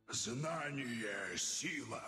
Знание — сила.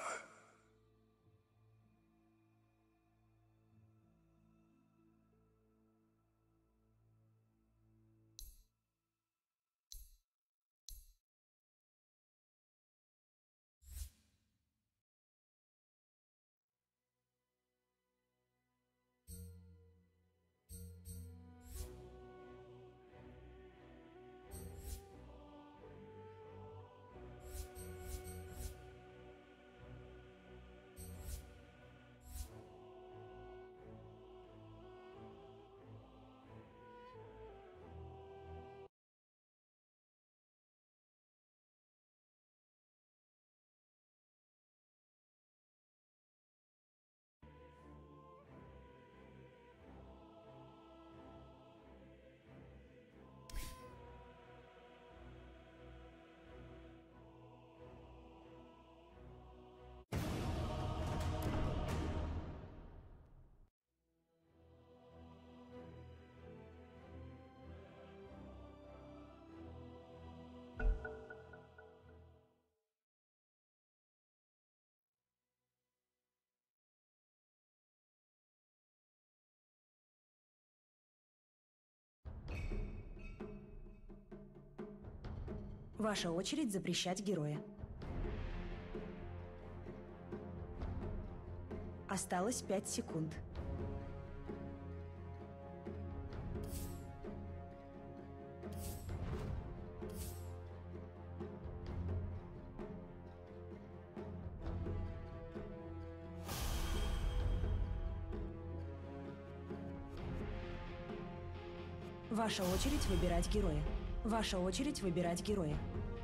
Ваша очередь запрещать героя. Осталось 5 секунд. Ваша очередь выбирать героя. Ваша очередь выбирать героя.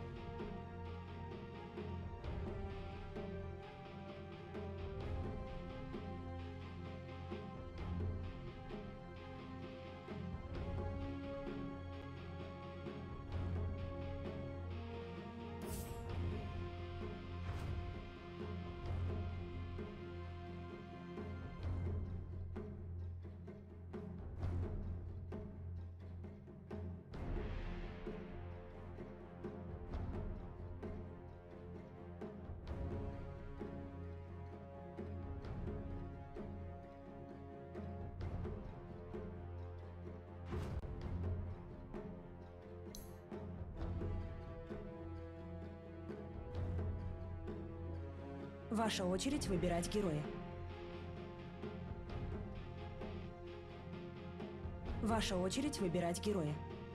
Ваша очередь выбирать героя. Ваша очередь выбирать героя.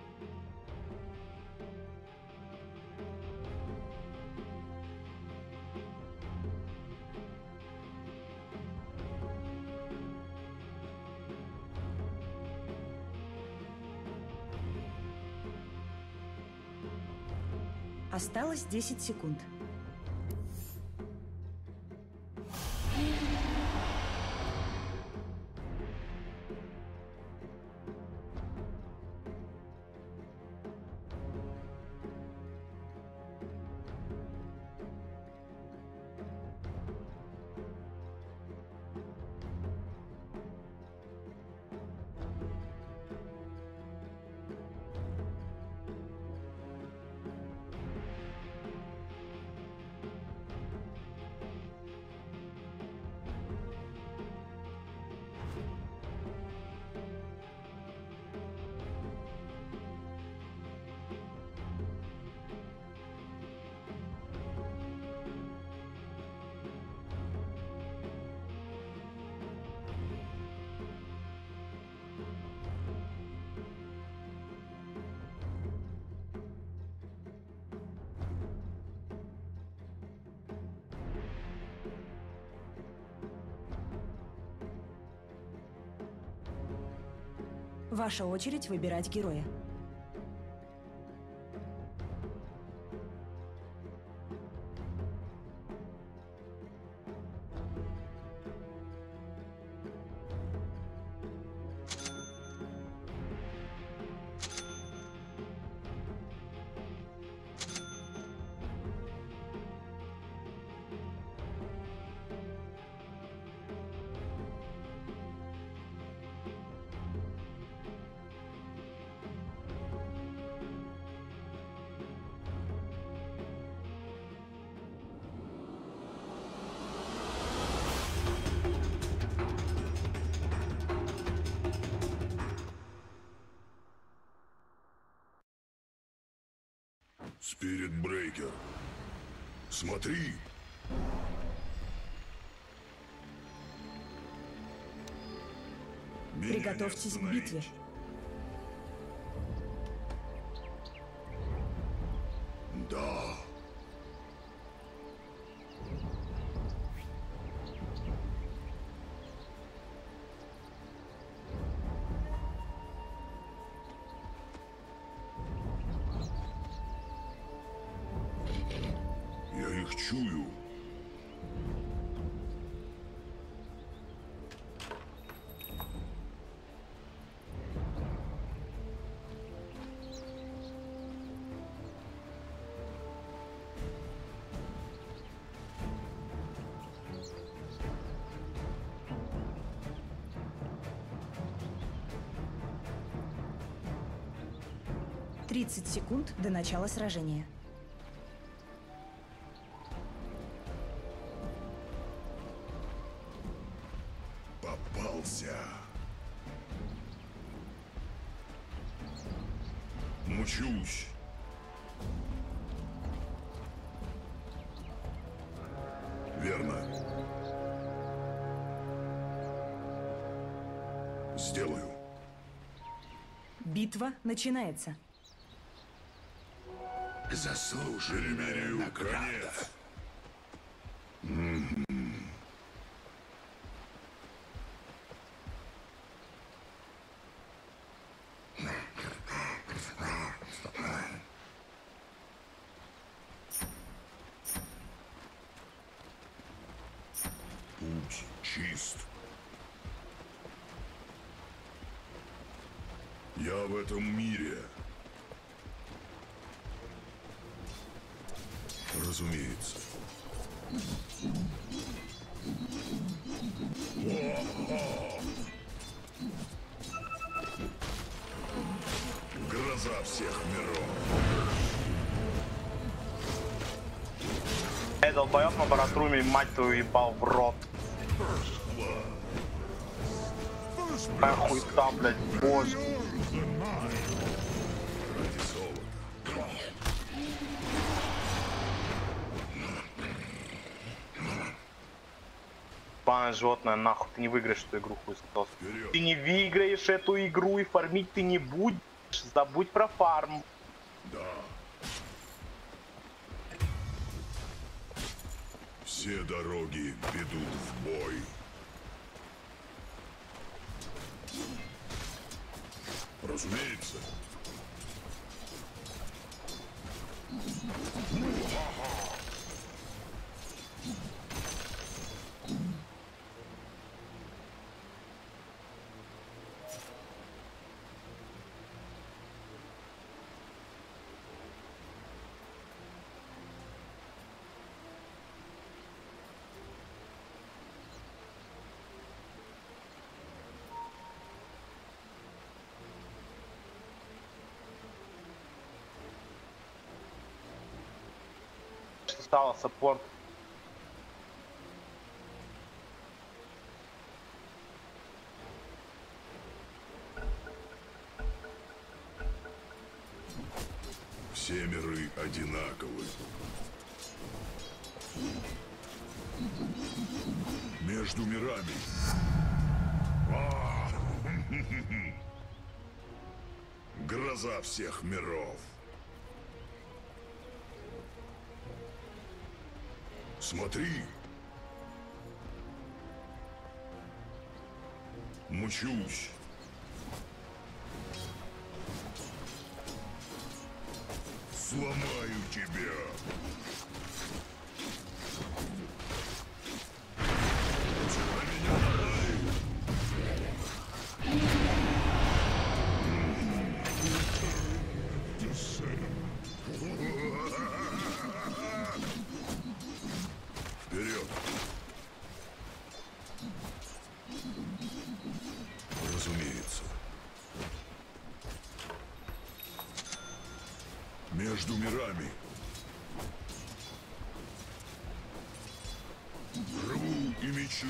Осталось 10 секунд. Ваша очередь выбирать героя. Спирит Брейкер. Смотри. Меня Приготовьтесь не к битве. остановить. Да. Я их чую. — 30 секунд до начала сражения. Попался. Мучусь. Верно. Сделаю. Битва начинается. Заслуженная награда. Путь чист. Я в этом мире. Разумеется. Гроза всех миров. Эй, долбоёб на баратруме, мать твою, ебал в рот. Нахуй там, блядь, боже. Ради золота. Ебаное животное, нахуй, ты не выиграешь эту игру, хуй сказал. Вперед. Ты не выиграешь эту игру и фармить ты не будешь. Забудь про фарм. Да. Все дороги ведут в бой. Разумеется. Что стало саппорт. Все миры одинаковы. Между мирами. А! Гроза всех миров. Смотри. Мучусь. Сломаю тебя. На меня напали. Вперед. Разумеется. Между мирами. Рву и мечу.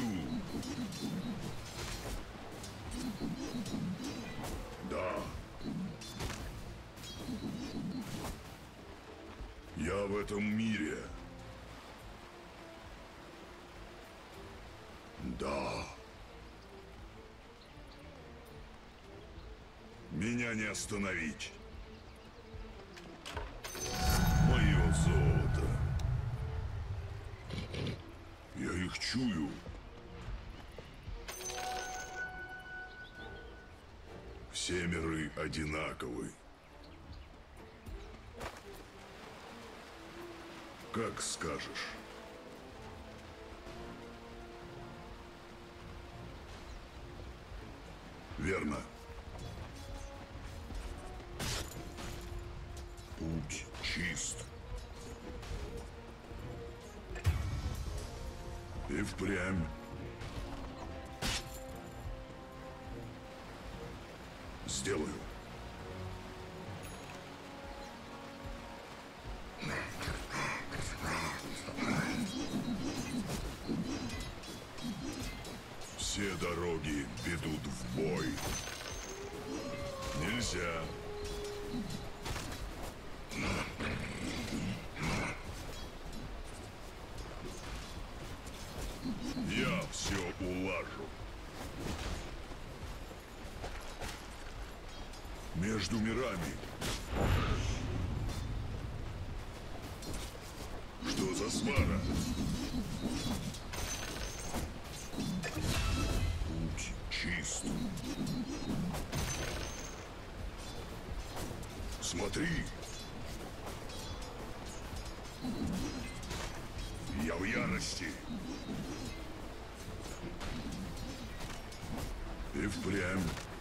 Да. Я в этом мире. Да. Меня не остановить. Мое золото. Я их чую. Все миры одинаковы. Как скажешь. Верно. Путь чист. И впрямь. Сделаю. Все дороги ведут в бой. Нельзя. Я все улажу. Между мирами. Что за свара? Путь чист. Смотри. Я в ярости. И впрямь.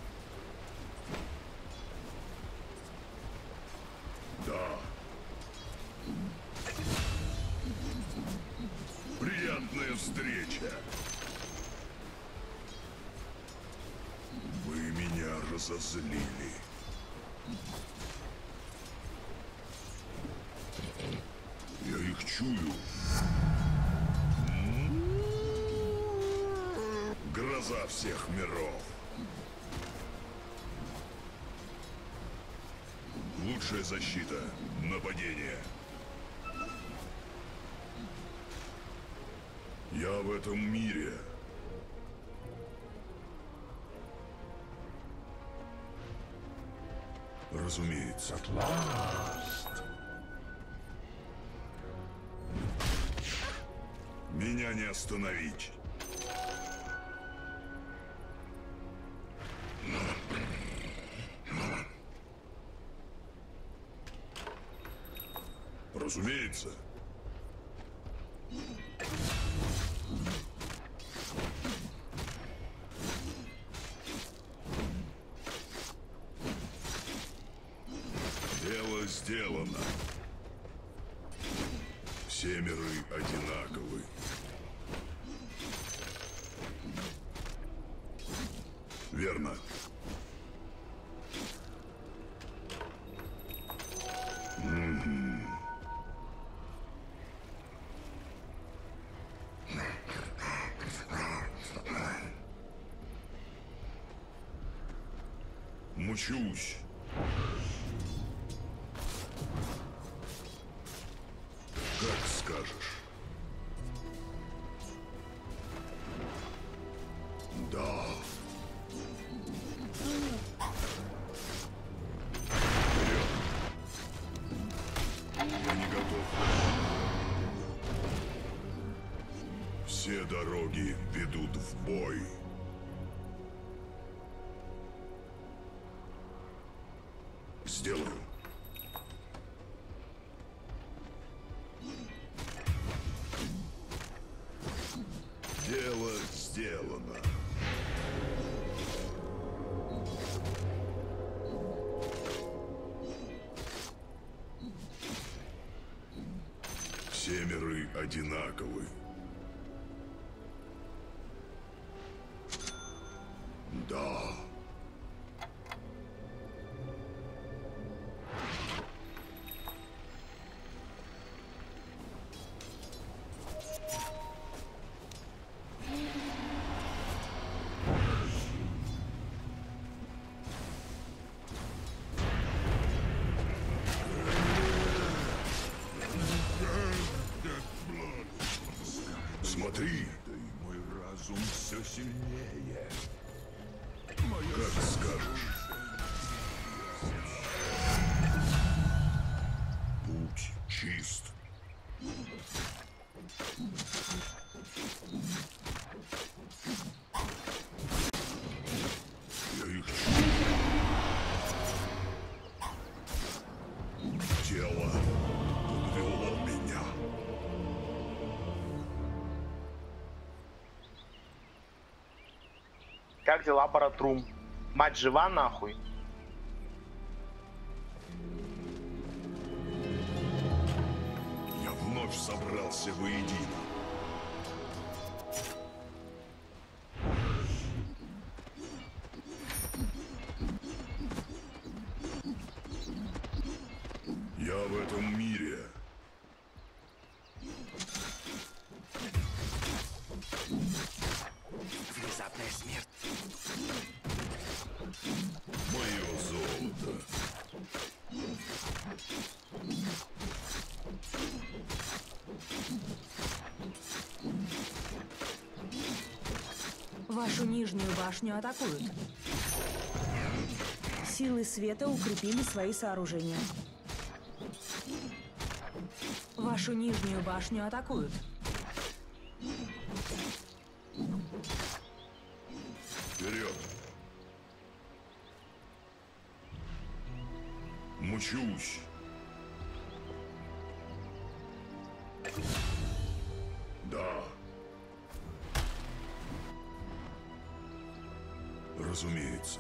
Да. Приятная встреча. Вы меня разозлили. Я их чую. Гроза всех миров. Лучшая защита — нападение. Я в этом мире. Разумеется. Меня не остановить. Разумеется. Дело сделано. Все миры одинаковы. Верно. Мучусь. Как скажешь. Да. Вперед. Я не готов. Все дороги ведут в бой. Сделаю. Дело сделано. Все миры одинаковы. Да. сильнее. Как скажешь. Путь чист. Я их чую. Тело подвело меня. Как дела, Баратрум? Мать жива нахуй? Я вновь собрался воедино. Я в этом мире. Внезапная смерть. Мое золото. Вашу нижнюю башню атакуют. Силы света укрепили свои сооружения. Вашу нижнюю башню атакуют. Вперед! Мучусь. Да. Разумеется.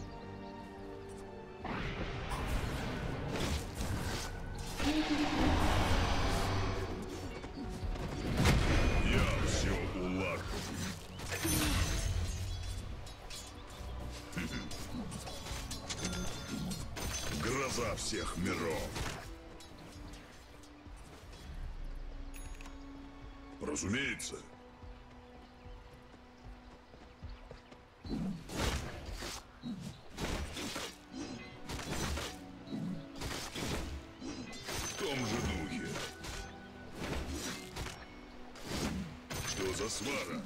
Я все улажу. Гроза всех миров. Разумеется. В том же духе. Что за свара?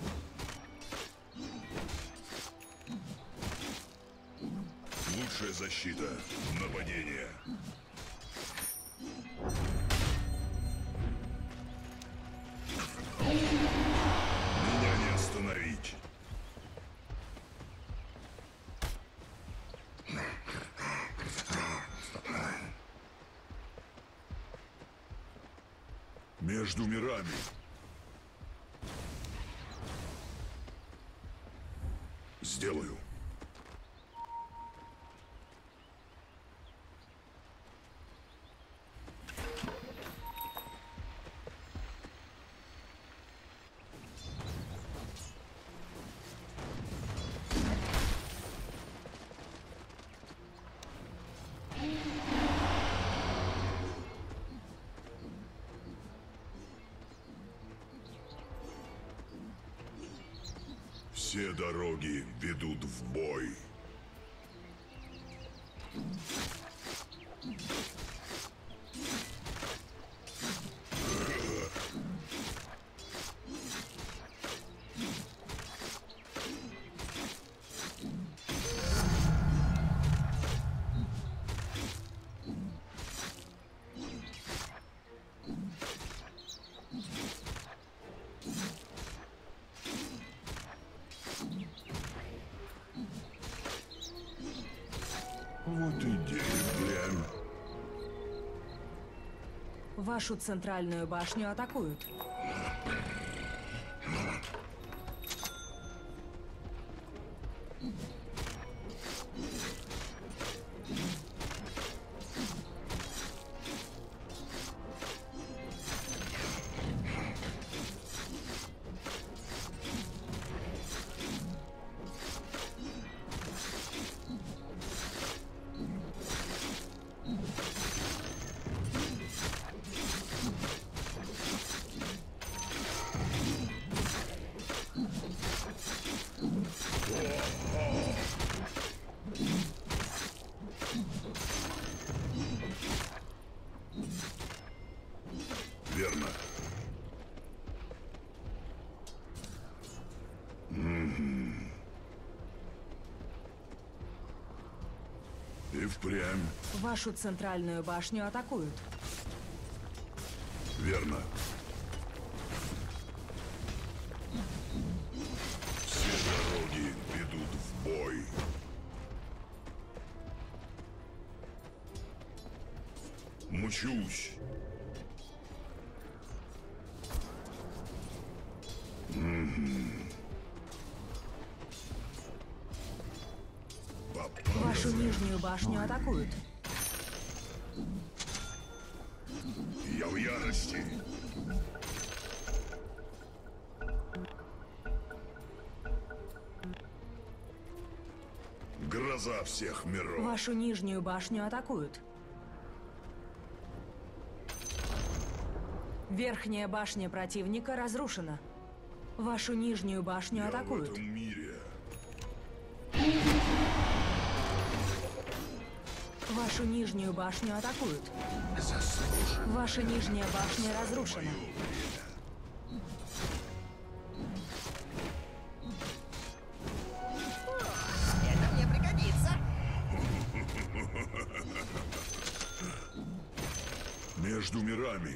Лучшая защита — нападение. Меня не остановить. Между мирами. Сделаю. Все дороги ведут в бой. Вот и деревня. Вашу центральную башню атакуют. И впрямь. Вашу центральную башню атакуют. Верно. Все дороги ведут в бой. Мчусь. Вашу нижнюю башню атакуют. Я в ярости. Гроза всех миров. Вашу нижнюю башню атакуют. Верхняя башня противника разрушена. Вашу нижнюю башню Я в атакуют. этом мире. Вашу нижнюю башню атакуют. Заслужил Ваша нижняя башня разрушена. Это мне пригодится. Между мирами.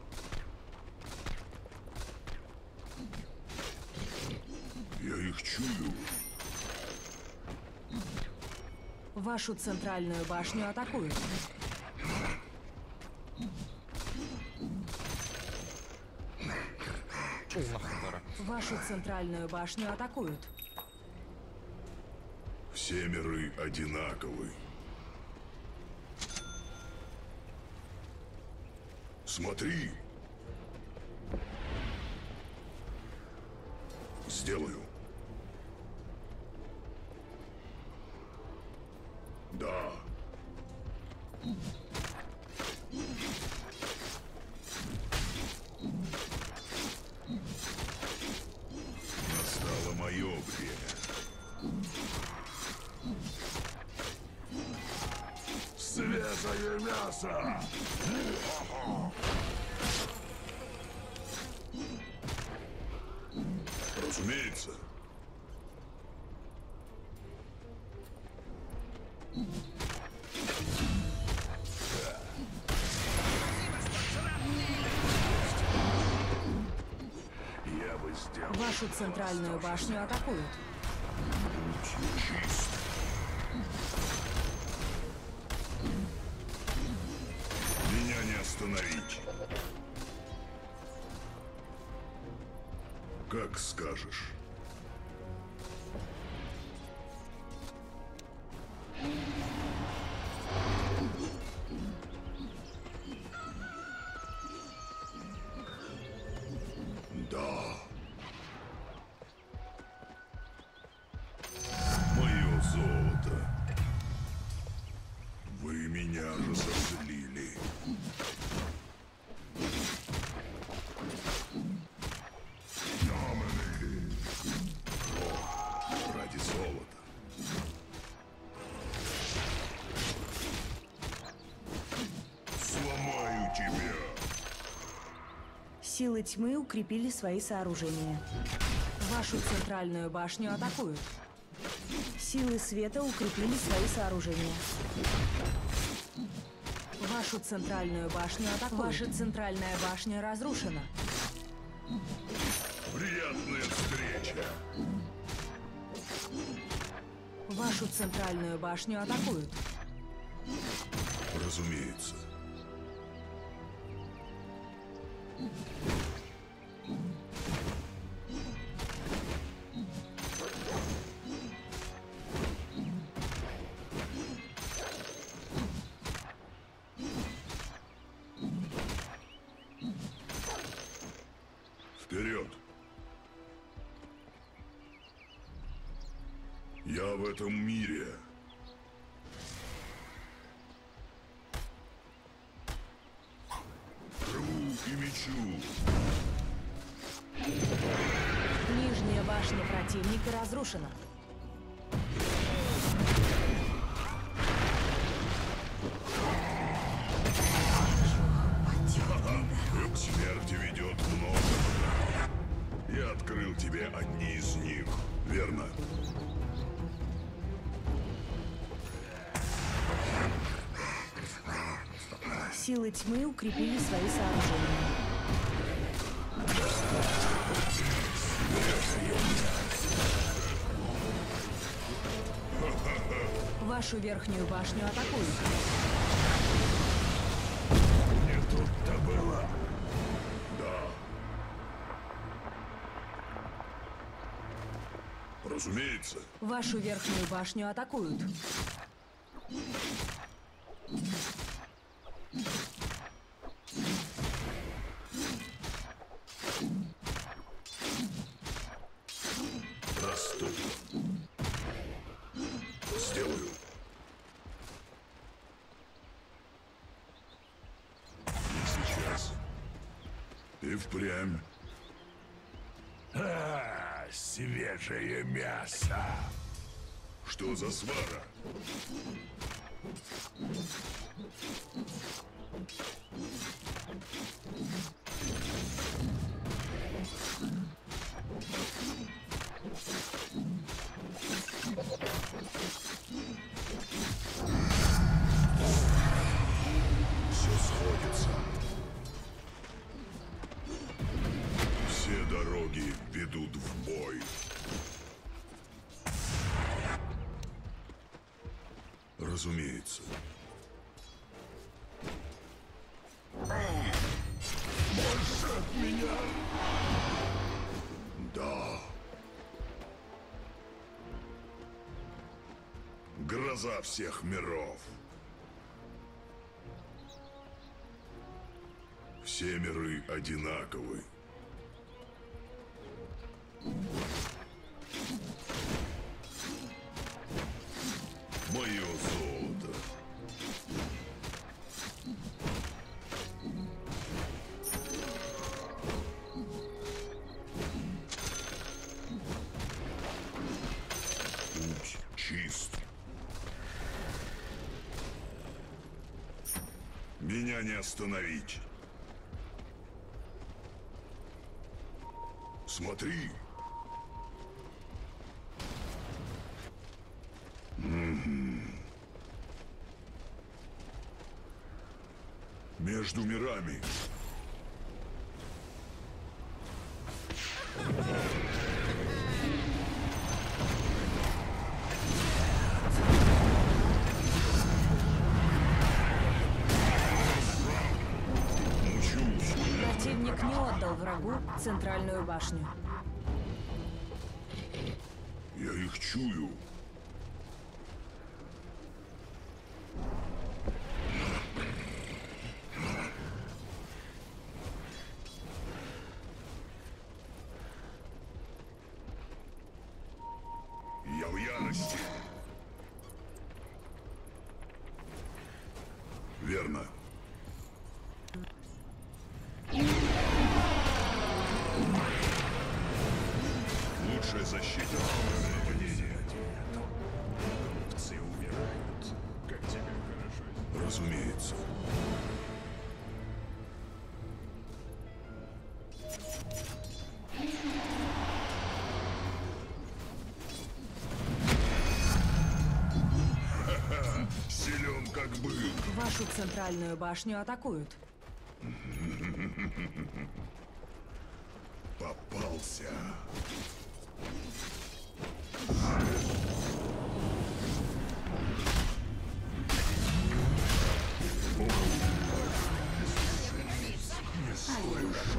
Я их чую. Вашу центральную башню атакуют. Вашу центральную башню атакуют. Все миры одинаковы. Смотри. Сделаю. Да. Настало мое время. Свежее мясо! Разумеется. Я бы сделал. Вашу центральную башню атакуют. Чист. Меня не остановить. Как скажешь. Да. Мое золото. Вы меня разозлили. Ради золота. Сломаю тебя. Силы тьмы укрепили свои сооружения. Вашу центральную башню атакуют. Силы света укрепили свои сооружения. Вашу центральную башню атакуют. Ваша центральная башня разрушена. Приятная встреча. Вашу центральную башню атакуют. Разумеется. Вперед! Я в этом мире. Рву и мечу. Нижняя башня противника разрушена. К смерти ведет много. Я открыл тебе одни из них, верно? Силы тьмы укрепили свои сооружения. Вашу верхнюю башню атакуют. Не тут-то было. Да. Разумеется. Вашу верхнюю башню атакуют. Расту. Сделаю. Не сейчас. И впрямь. Свежее мясо. Что за свара? Все сходится. Все дороги ведут в бой. Разумеется. Больше от меня. Да. Гроза всех миров. Все миры одинаковы. Мое золото. Путь чист. Меня не остановить. Смотри. Между мирами. Мучусь. Противник не отдал врагу центральную башню. Я их чую. Я в ярости. Верно. Лучшая защита. Все умирают. Как тебе хорошо. Разумеется. Силен как бык. Вашу центральную башню атакуют. Попался. Не слышу.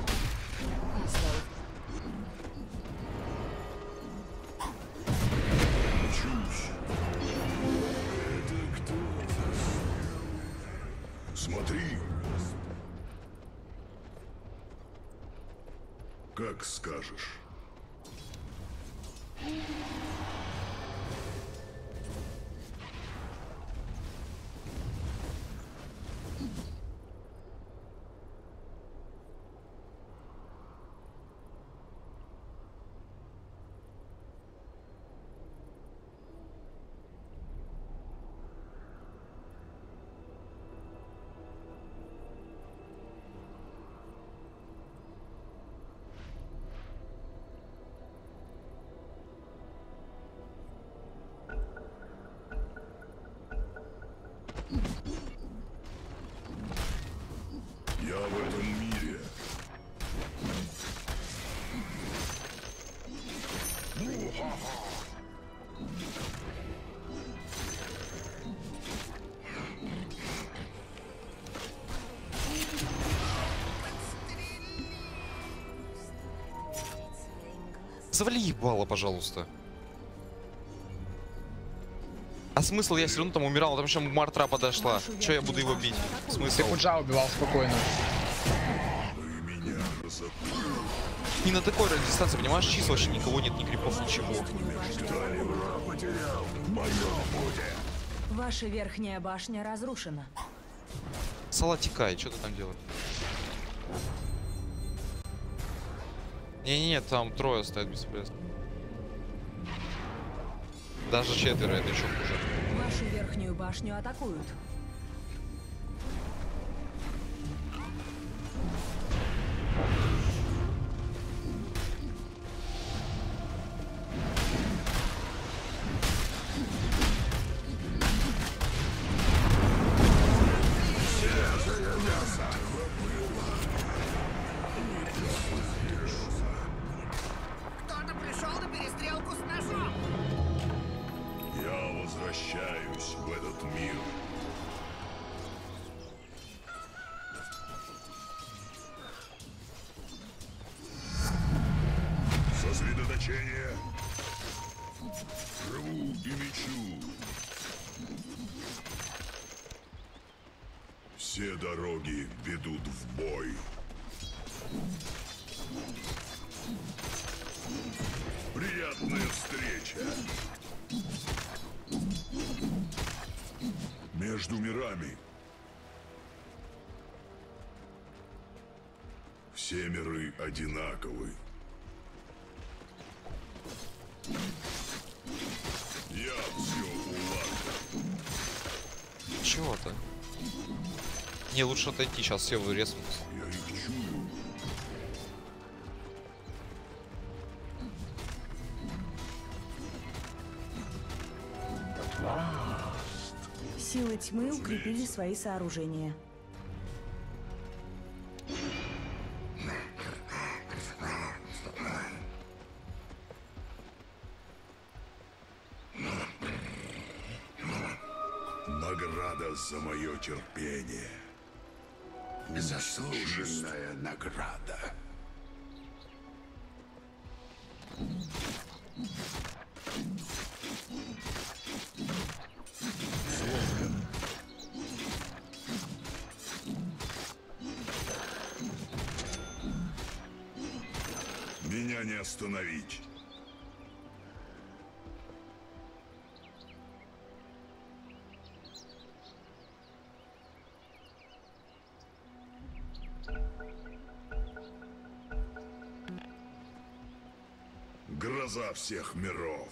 Чусь. Это кто-то. Смотри. Как скажешь. Завали ебало, пожалуйста. А смысл? Я все равно там умирал, потому что Мартра подошла. Че я буду его бить? Смысл? Худжа убивал спокойно. Вы меня разобрали. Не на такой дистанции, понимаешь? Числа вообще никого нет, ни крипов, ничего. Потерял мое пути. Ваша верхняя башня разрушена. Сала, текай, что ты там делаешь? Не-не-не, там трое стоят бесполезно. Даже четверо, это еще хуже. Вашу верхнюю башню атакуют. Кто-то пришел на перестрелку с ножом. Я возвращаюсь в этот мир. Сосредоточение. Живу и мечу. Все дороги ведут в бой. Приятная встреча. Между мирами. Все миры одинаковы. Я все улажу. Чего-то. Не, лучше отойти, сейчас все вырезаются. Я их чую. Силы тьмы укрепили свои сооружения. Награда за мое терпение. Заслуженная награда. Меня не остановить. Гроза всех миров.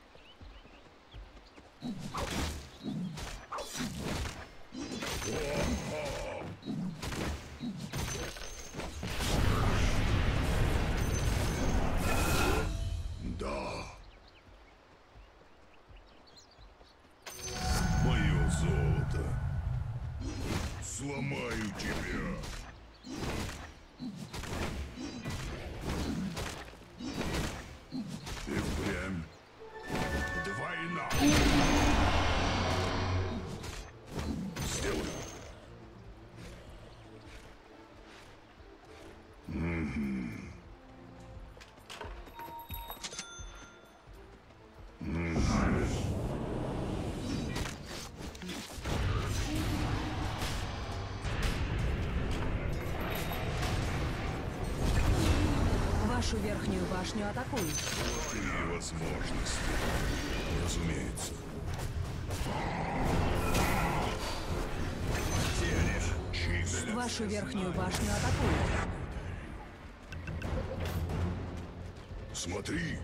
Да. Мое золото. Сломаю тебя. И впрямь. Двойна. Сделай. Вашу верхнюю башню атакуют. И возможности. Разумеется. Чисто. Вашу верхнюю башню атакуют. Смотри.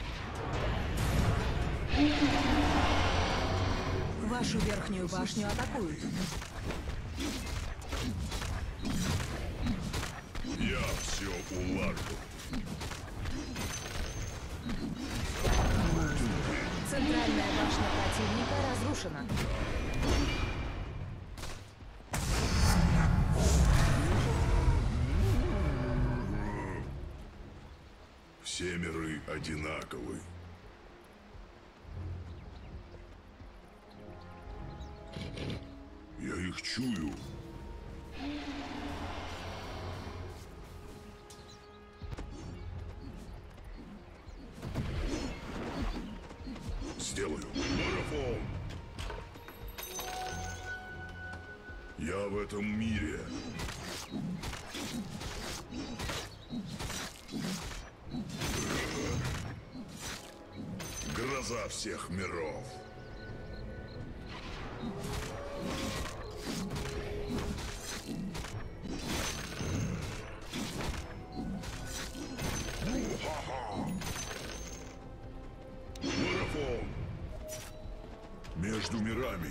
Вашу верхнюю башню атакуют. Я все улажу. Центральная башня противника разрушена. Все миры одинаковы. Я их чую. сделаю. Марафон. Я в этом мире. Гроза всех миров. Марафон. Между мирами.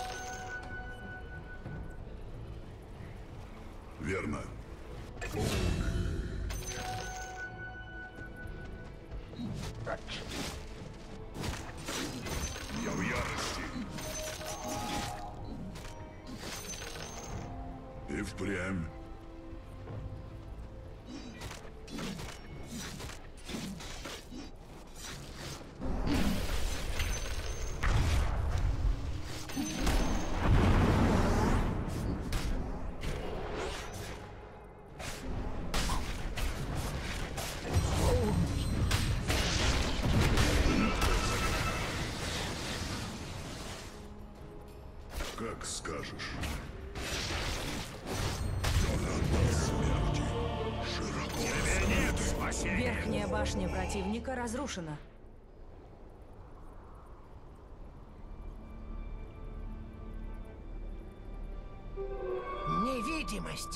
Верно. Я в ярости. И впрямь. Как скажешь. Верхняя башня противника разрушена. Невидимость.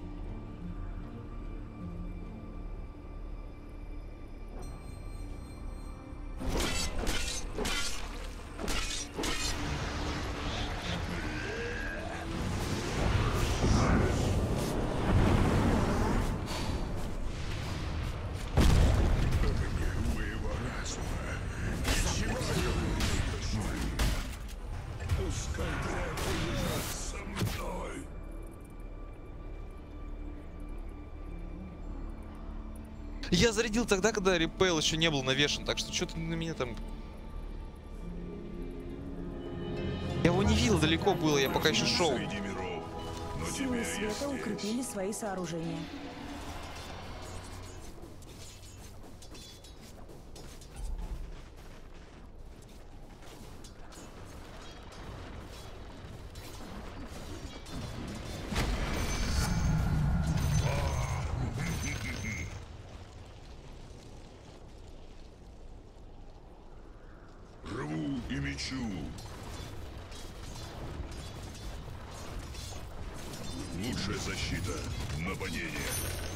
Моего разума. Пускай ты со мной. Я зарядил тогда, когда репейл еще не был навешен, так что что-то на меня там... Я его не видел, далеко было, я пока еще шел. Среди миров. Но Силы теперь я света укрепили здесь. свои сооружения. Рву и мечу. Лучшая защита — нападение.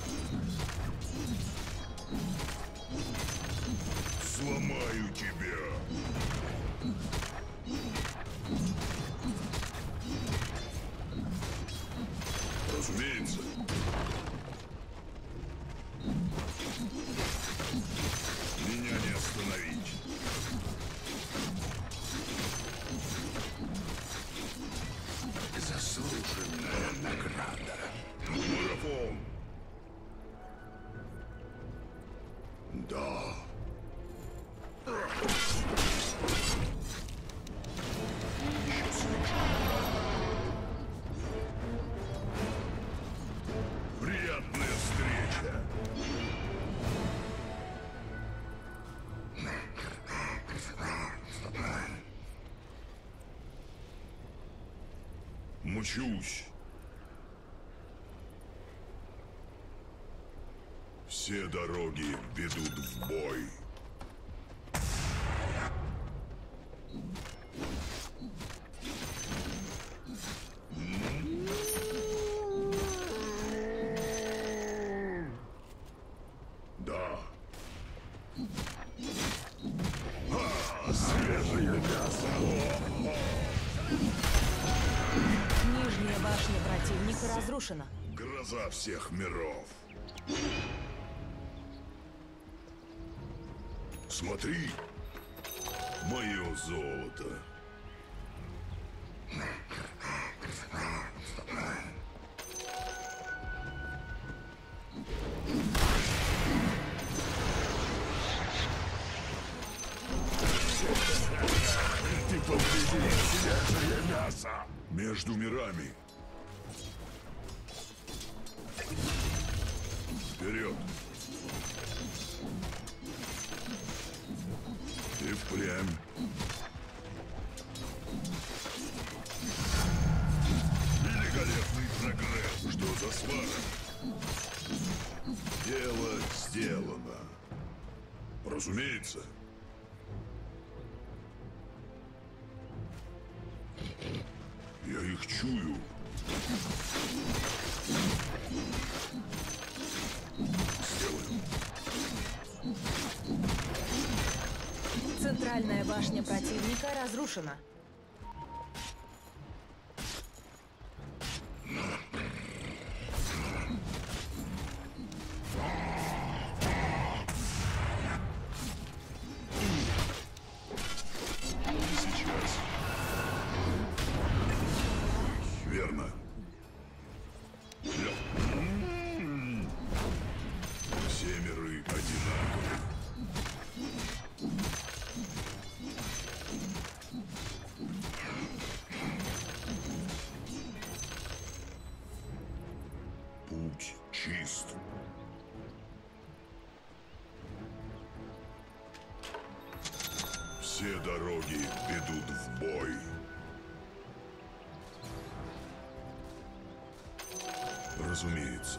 Сломаю тебя. Разумеется. Меня не остановить. Заслуженная награда. Марафон. Да. Приятная встреча. Мчусь. Все дороги ведут в бой. Да. Свежее мясо. Нижняя башня противника разрушена. Гроза всех миров. Смотри, мое золото. Ты победил свежее мясо. Между мирами. Вперед. И впрямь. Великолепный прогресс. Что за свара? Дело сделано. Разумеется. Я их чую. Сделаю. Центральная башня противника разрушена. Не сейчас. Верно. Все миры одинаковы. Путь чист. Все дороги ведут в бой. Разумеется.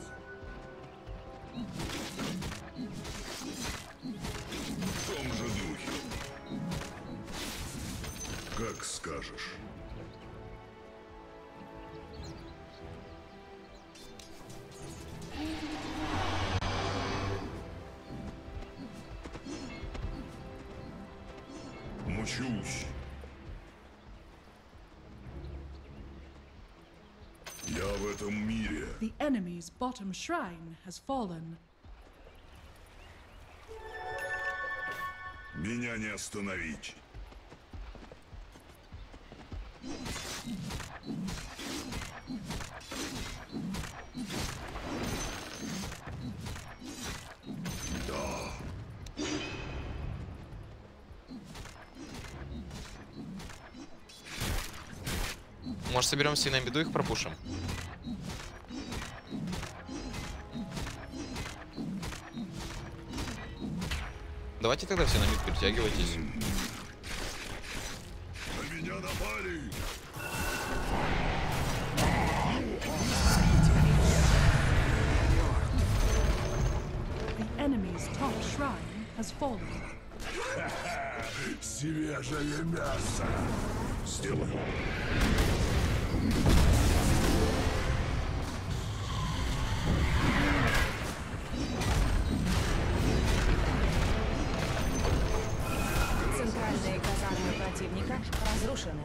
В том же духе. Как скажешь. Мучусь. Я в этом мире. The enemy's bottom shrine has fallen. Меня не остановить. Да. Может, соберемся и на беду их пропушим? Давайте тогда все на мид притягивайтесь. На меня напали. The enemy's top shrine has fallen. Свежее мясо. Сделаю. Центральные казармы противника разрушены.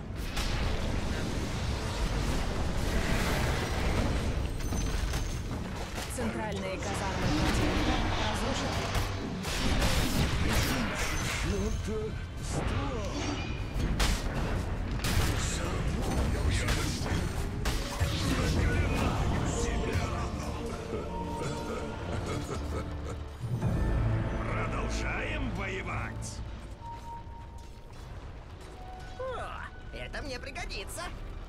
Центральные казармы противника разрушены. Продолжаем воевать. О, это мне пригодится.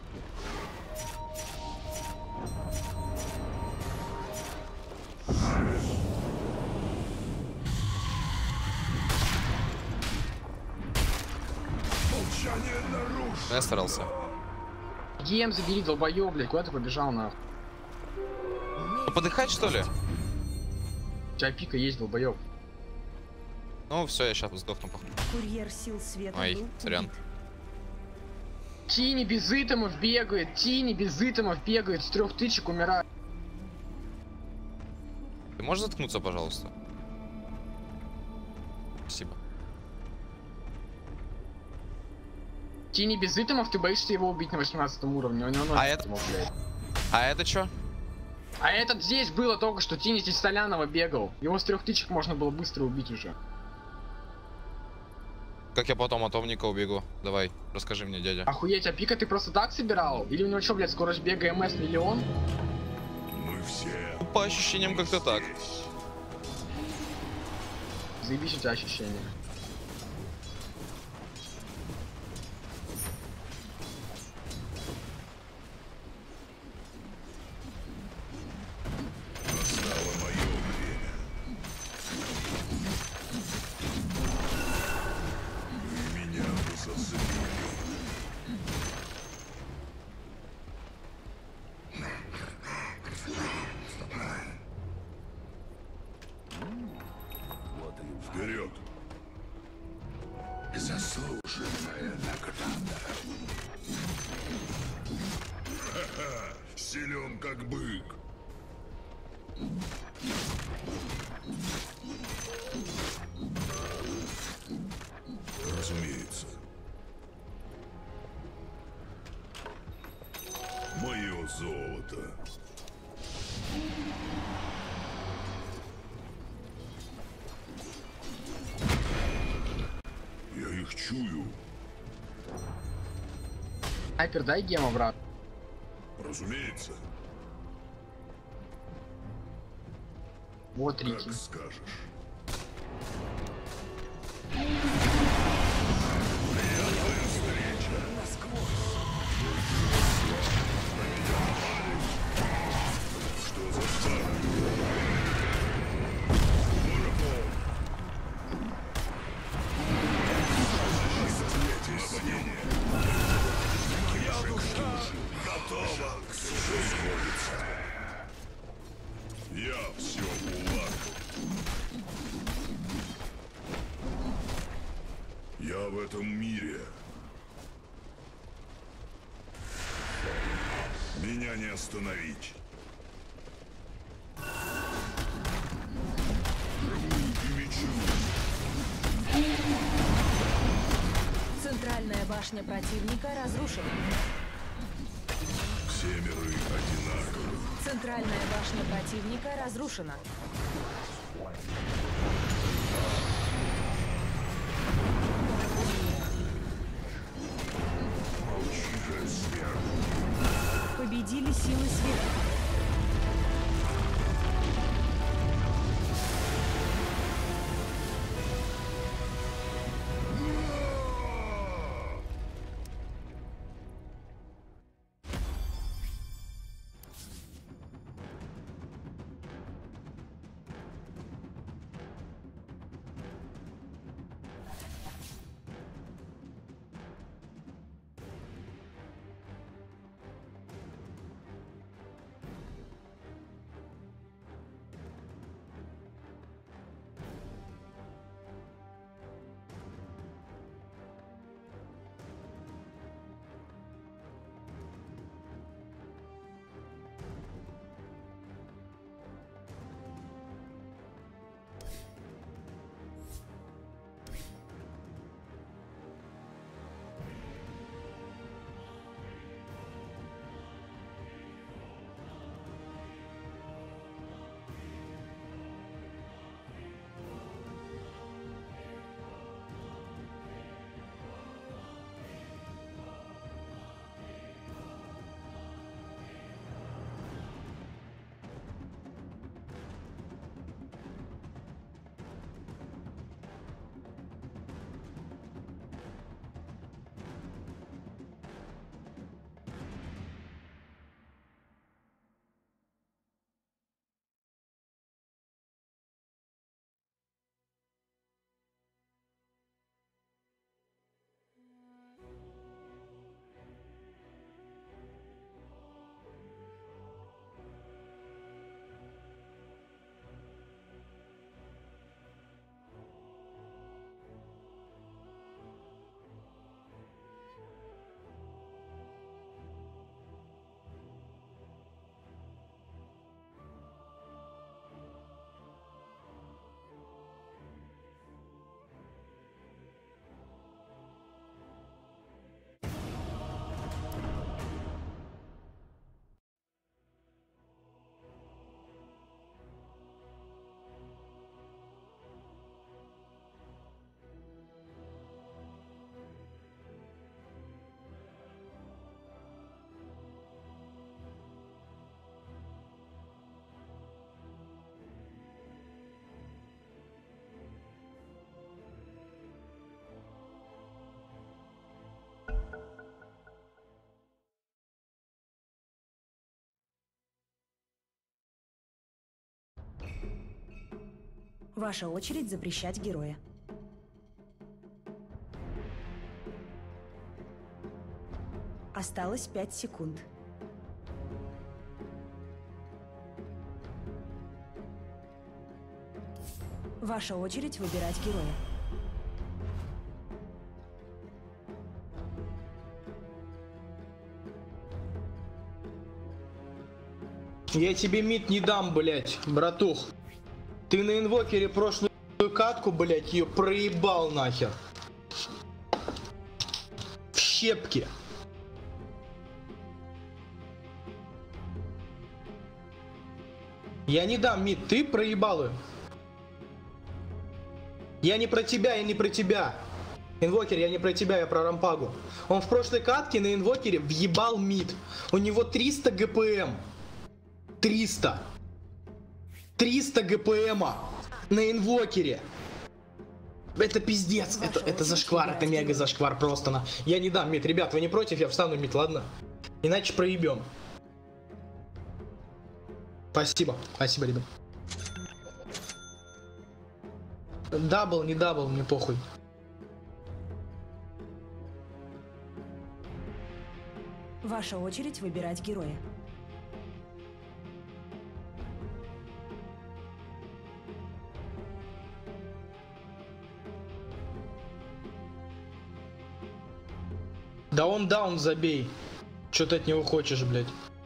Молчание нарушено. Я старался. Гем забери, долбоёб, блядь, куда ты побежал, нахуй? Подыхать, что ли? У тебя пика есть, долбоёб. Ну, все, я сейчас сдохну, походу. Курьер сил света Ай, был сорян. убит. Тини без итемов бегает, Тини без итемов бегает, с 3 тычек умирает. Ты можешь заткнуться, пожалуйста? Спасибо. Тини без итемов, ты боишься его убить на 18 уровне, у него 0 А это- итемов, блядь. А это что? А этот здесь было только что, Тини здесь Солянова бегал. Его с 3 тычек можно было быстро убить уже. Как я потом от Омника убегу? Давай, расскажи мне, дядя. Охуеть, а пика ты просто так собирал? Или у него что, блядь, скорость бега МС миллион? Мы все По ощущениям как-то так. здесь. Заебись у тебя ощущения. Настало мое время. Вперед! Заслуженная награда. Ха-ха! Силен как бык. Разумеется. Мое золото. Я их чую. Снайпер, дай гема, брат. Разумеется. Вот Рики. Как скажешь. Приятная встреча. Что за стар? Моя душа готова к сходиться. Я все улажу. Я в этом мире. Меня не остановить. Живу и мечу. Центральная башня противника разрушена. Все миры одинаковы. Центральная башня противника разрушена. Молчи же, смерть. Победили силы света. Ваша очередь запрещать героя. Осталось 5 секунд. Ваша очередь выбирать героя. Я тебе мид не дам, блять, братух. Ты на инвокере прошлую катку, блять, ее проебал нахер. В щепки. Я не дам мид, ты проебал ее. Я не про тебя, я не про тебя. Инвокер, я не про тебя, я про Рампагу. Он в прошлой катке на инвокере въебал мид. У него 300 ГПМ. 300 ГПМа на инвокере. Это пиздец, это зашквар, это мега зашквар просто на. Я не дам мид, ребят, вы не против, я встану мид, ладно? Иначе проебем. Спасибо, спасибо, ребят. Дабл, не дабл, мне похуй. Ваша очередь выбирать героя. Да он даун забей. Чё ты от него хочешь, блядь?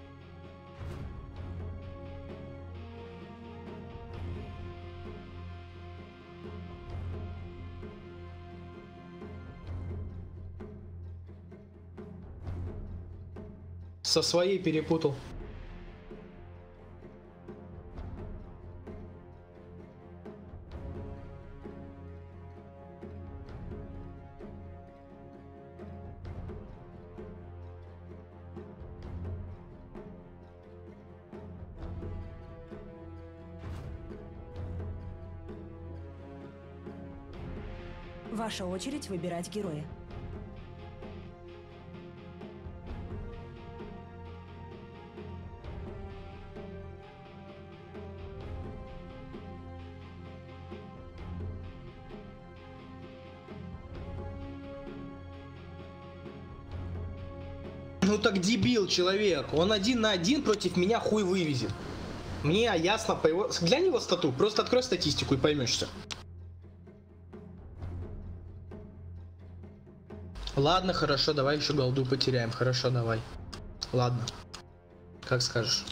Со своей перепутал. Ваша очередь выбирать героя. Ну так дебил человек. Он 1 на 1 против меня хуй вывезет. Мне ясно по его... Глянь его стату. Просто открой статистику и поймешь все. Ладно, хорошо, давай еще голду потеряем. Хорошо, давай. Ладно. Как скажешь.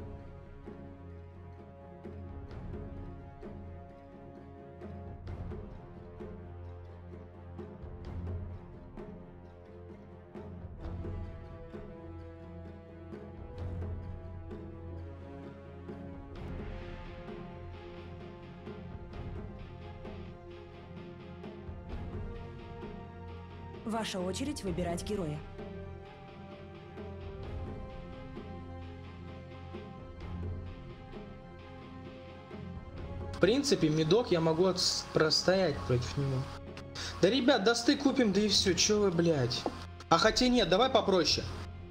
Ваша очередь выбирать героя. В принципе, мидок я могу простоять против него. Да, ребят, досты купим, да и все. Че вы, блядь? А хотя нет, давай попроще.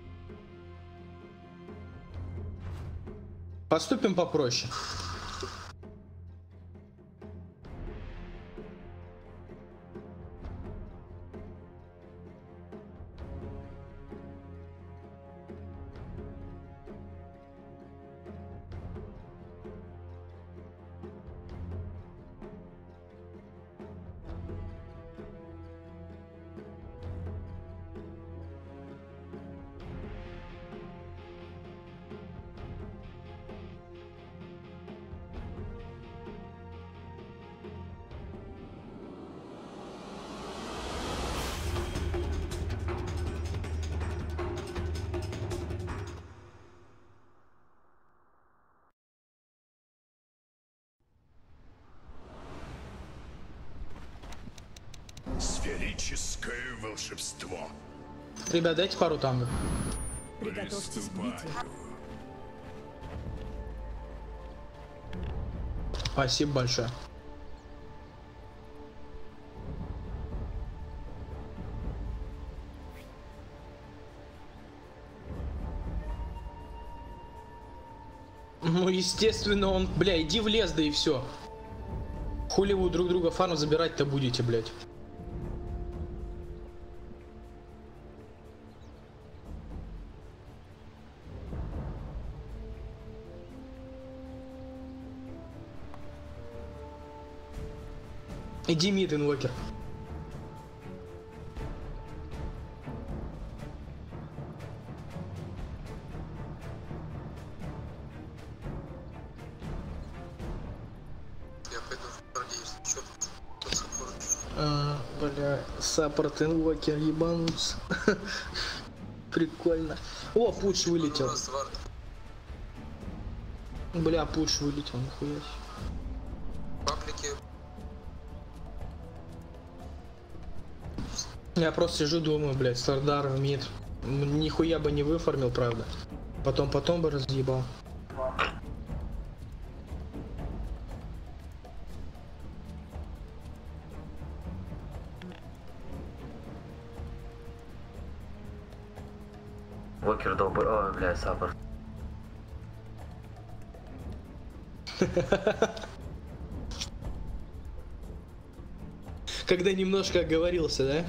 Поступим попроще. Сферическое волшебство. Ребят, дайте пару танго. Приготовьтесь к битве. Спасибо большое. Ну, естественно, он, бля, иди в лес, да и все. Хули вы друг друга фарм забирать-то будете, блядь. Иди мид, инвокер. Я пойду в паре, если что, тут саппорт. Бля, саппорт инвокер ебануться. Прикольно. О, пуш вылетел. У нас вард. Бля, пуш вылетел, нихуя. Паблики. Я просто сижу, думаю, блядь, Стардар в мид. Нихуя бы не выформил, правда. Потом бы разъебал. Вокер долбой. О, бля, саппорт. Когда немножко оговорился, да?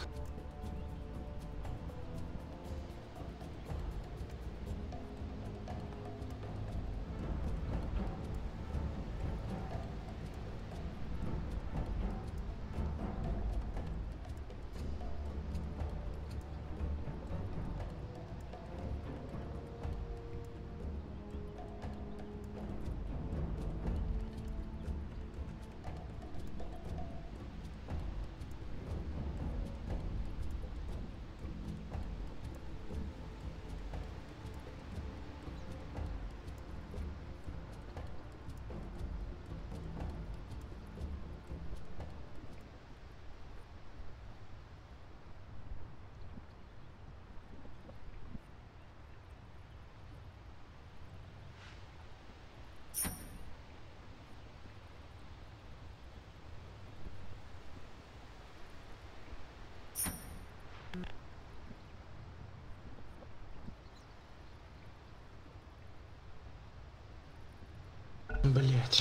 Блять.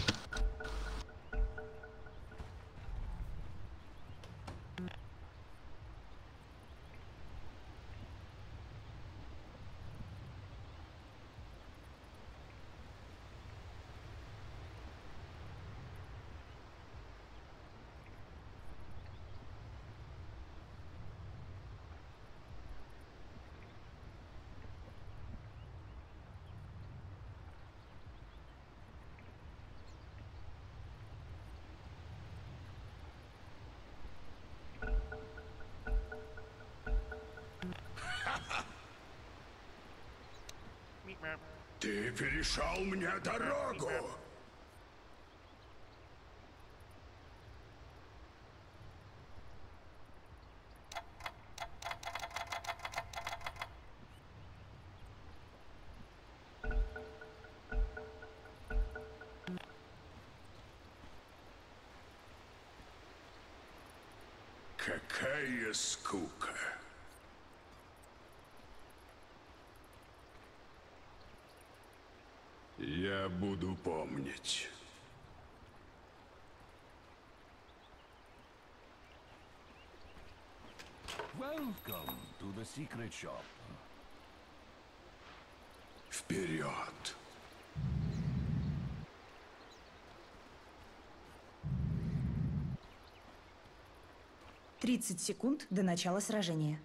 Ты перешел мне дорогу. Какая скука. Я буду помнить. Welcome to the secret shop. Вперед. «30 секунд до начала сражения».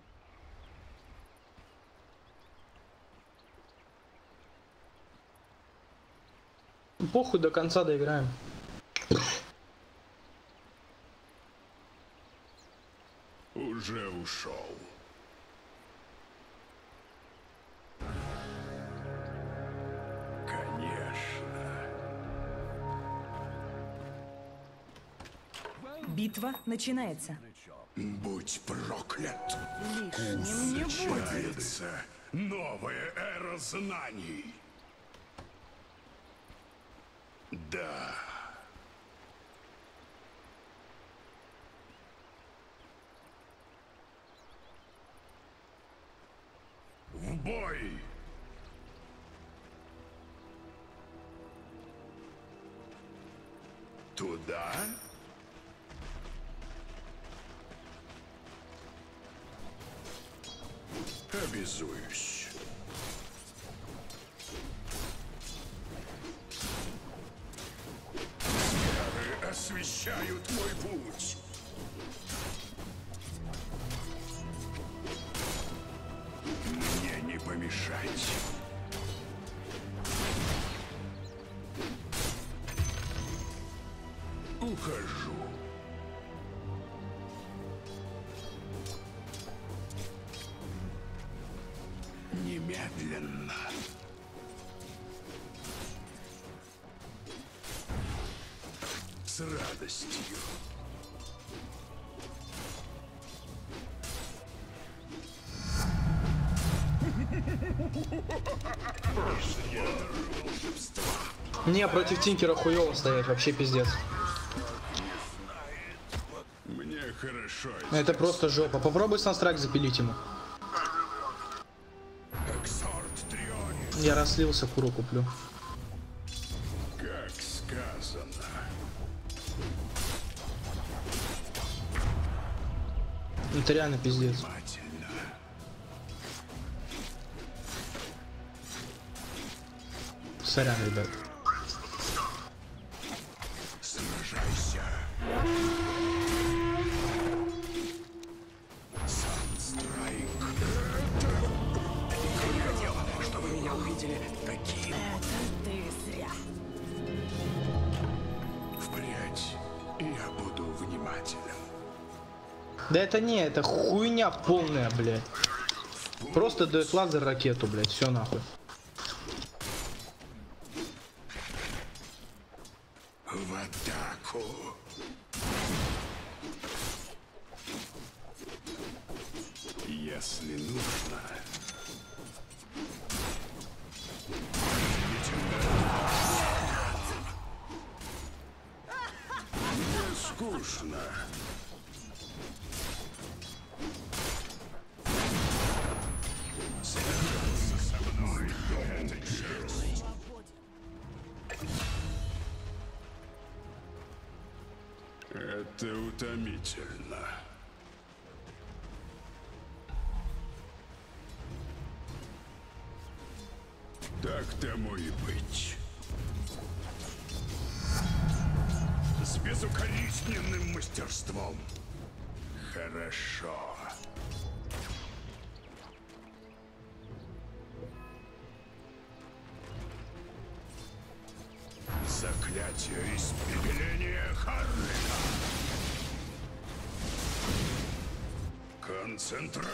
Похуй, до конца доиграем. Уже ушел. Конечно. Битва начинается. Будь проклят. Лишним не будет. Начинается новая эра знаний. Да. В бой! Туда? Обязуюсь. Сферы освещают мой путь. помешать. Ухожу. Немедленно. С радостью. Не, против Тинкера хуёво стоять, вообще пиздец. Мне хорошо. Это просто жопа. Попробуй санстрайк запилить ему. Я расслился, куру куплю. Как сказано. Это реально пиздец. Сорян, ребят. Сражайся. Санстрайк. Не хотел, чтобы меня увидели таким. Это ты зря. Впредь я буду внимателен. Да это не, это хуйня полная, блядь. Просто дает лазер ракету, блядь, все нахуй. В атаку. Если нужно. Мне скучно. Сражаться со мной — это честь. Это утомительно. Так тому и быть. С безукоризненным мастерством. Хорошо. Заклятие испепеления Харлика. Концентрация.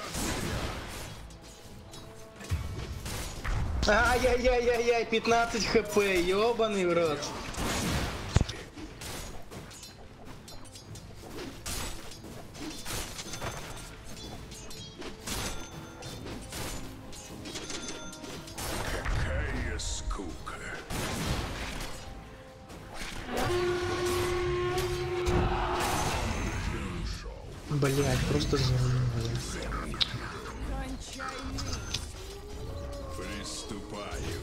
Ай-яй-яй-яй-яй, 15 хп, ёбаный в рот. Какая скука. Блять, просто заруливали. Приступаю.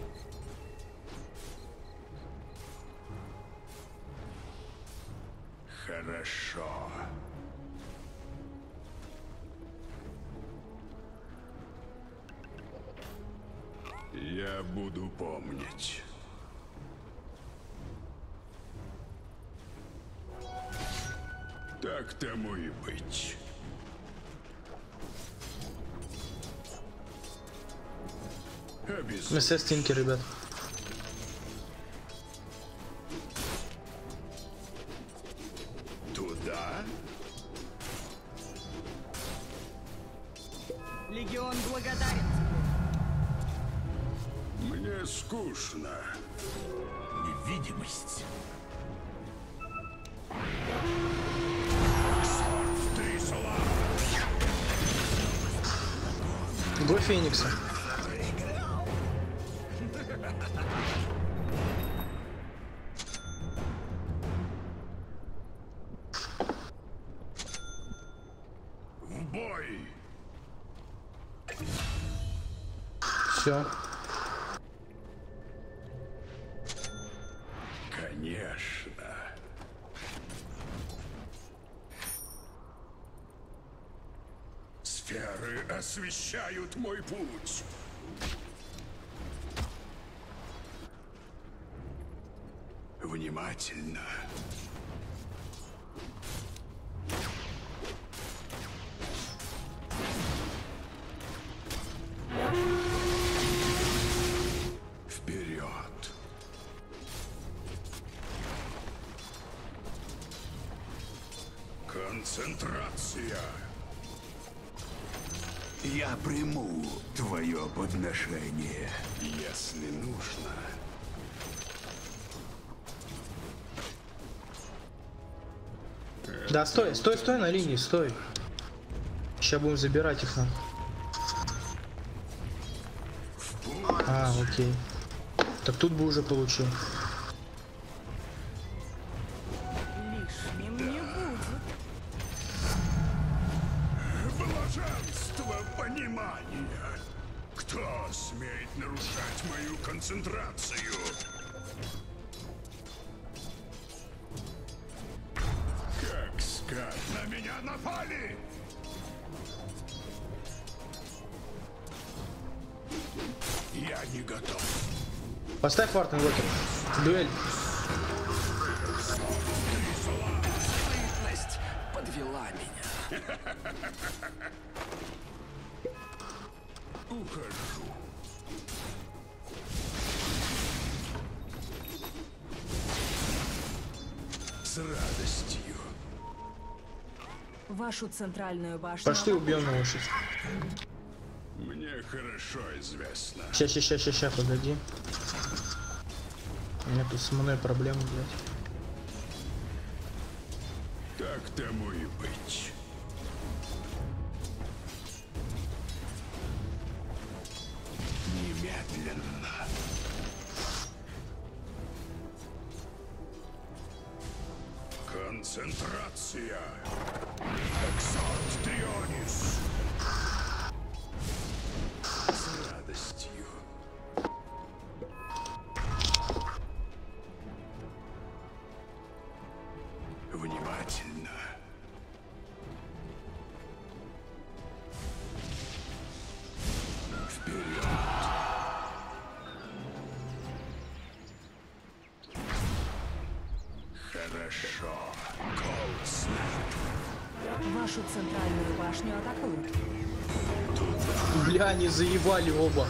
Хорошо. Я буду помнить. Так тому и быть. Обязательно. МСС Тинкер, ребят. Туда? Легион благодарен. Мне скучно. Невидимость. Го Феникса. В бой! Все. Конечно. Сферы освещают мой путь. Внимательно. Концентрация. Я приму твое подношение, если нужно. Да, стой, стой, стой на линии, стой. Сейчас будем забирать их нам. А, окей. Так тут бы уже получил. Лишним не будет. Блаженство понимания. Кто смеет нарушать мою концентрацию? Как скат, на меня напали! Я не готов. Поставь вард, инвокер. Дуэль. Бытность подвела меня. Ухожу. С радостью. Вашу центральную башню Пошли убьем его сейчас. Мне хорошо известно. Сейчас, погоди. У меня тут с мной проблемы, блядь. Так тому и быть. Немедленно. Концентрация. Эксорт Трионис. С радостью. Внимательно. Вперед. Хорошо. Колос. Вашу центральную башню атакуют. Бля, они заебали оба.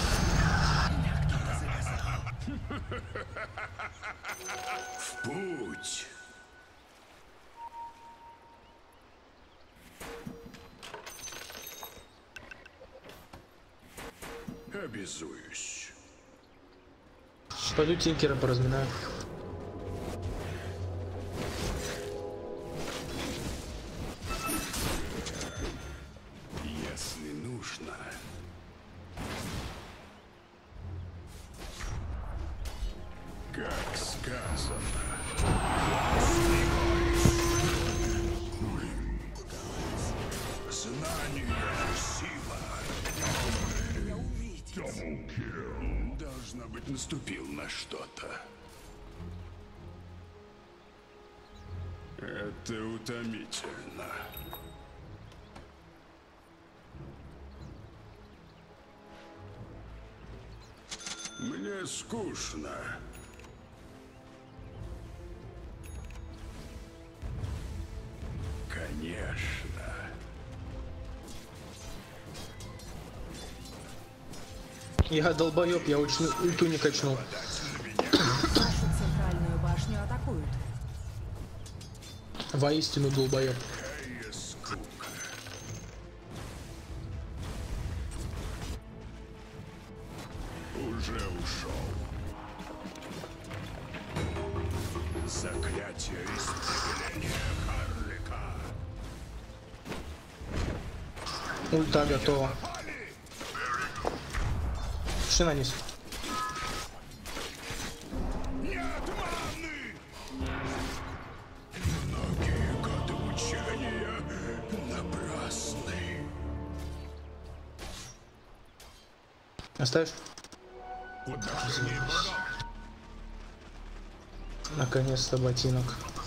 В путь. Обязуюсь. Пойду Тинкера поразминаю. Если нужно. Как сказано. Знание — сила. Должно быть, наступил на что-то. Это утомительно. Мне скучно. Конечно. Я долбоеб, я ульту не качнул. Вашу центральную башню атакуют. Воистину долбоеб. Какая скука. Уже ушел. Заклятие испепеления карлика. Ульта готова. Пошли на низ. Нет маны! Многие годы мучения напрасны. Оставишь? Удачи. Наконец-то ботинок.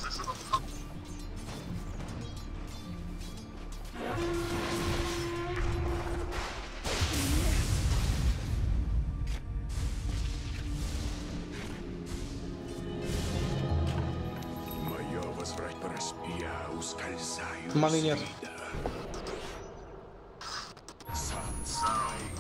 Мое возврат я ускользаю. Маны из нет. вида. Сансай.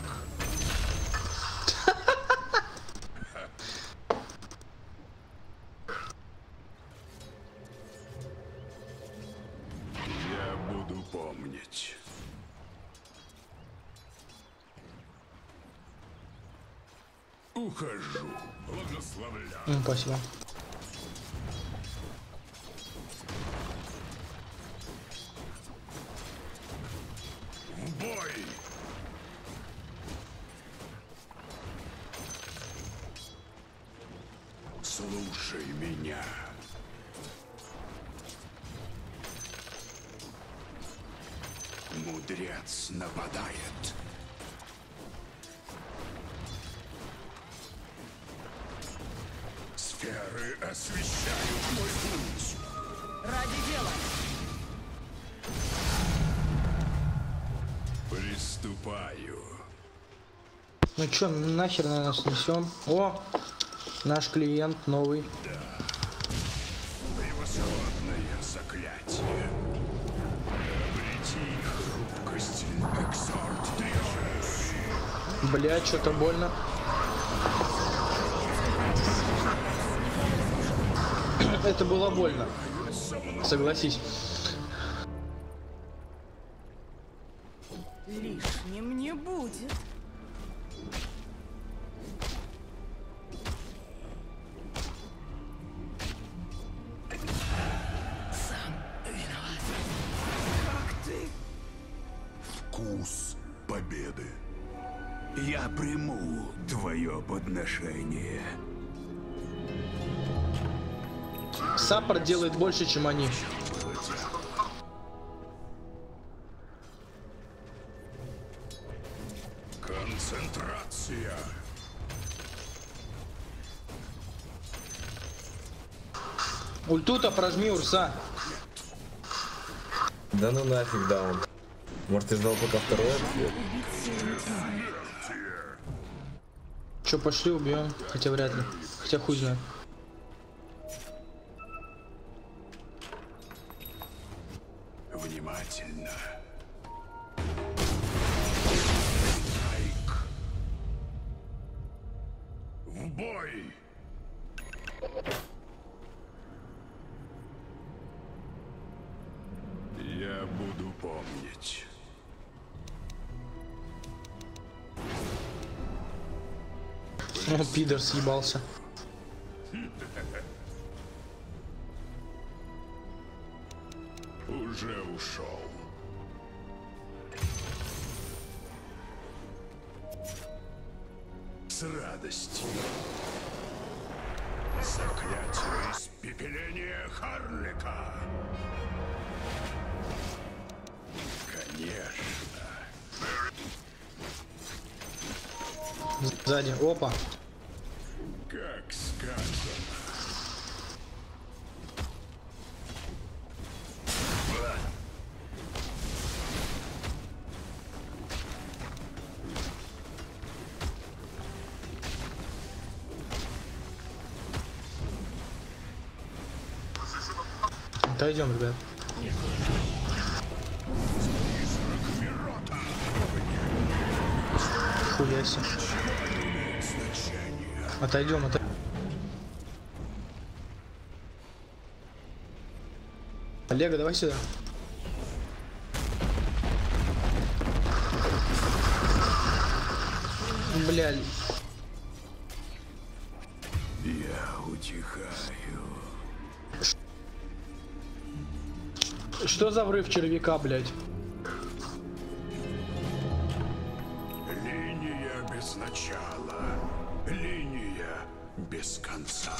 Ухожу. Благословляю. Спасибо. В бой! Слушай меня. Мудрец нападает. Сферы освещают мой путь. Ради дела. Приступаю. Ну чё, нахер на нас несем? О, наш клиент новый. Превосходное заклятие. Обрети хрупкость. Эксорт Триумф. Блядь, что-то больно. Это было больно. Согласись. Лишним не будет. Вкус победы. Я приму твое подношение. Саппорт делает больше, чем они. Концентрация. Ультута прожми, Урса. Да ну нафиг, да он. Может, ты ждал пока второй ответ? Че, пошли убьем? Хотя вряд ли. Хотя хуй знает. Внимательно. В бой! Я буду помнить. О, пидор съебался. Уже ушел. С радостью. Заклятие испепеления Харлика. Конечно. Сзади. Опа. Как сказано. Отойдем, ребят. Хуяси. Отойдем, отойдем. Олега, давай сюда. Бля. Я утихаю. Что за врыв червяка, блядь? Линия без начала. Линия без конца.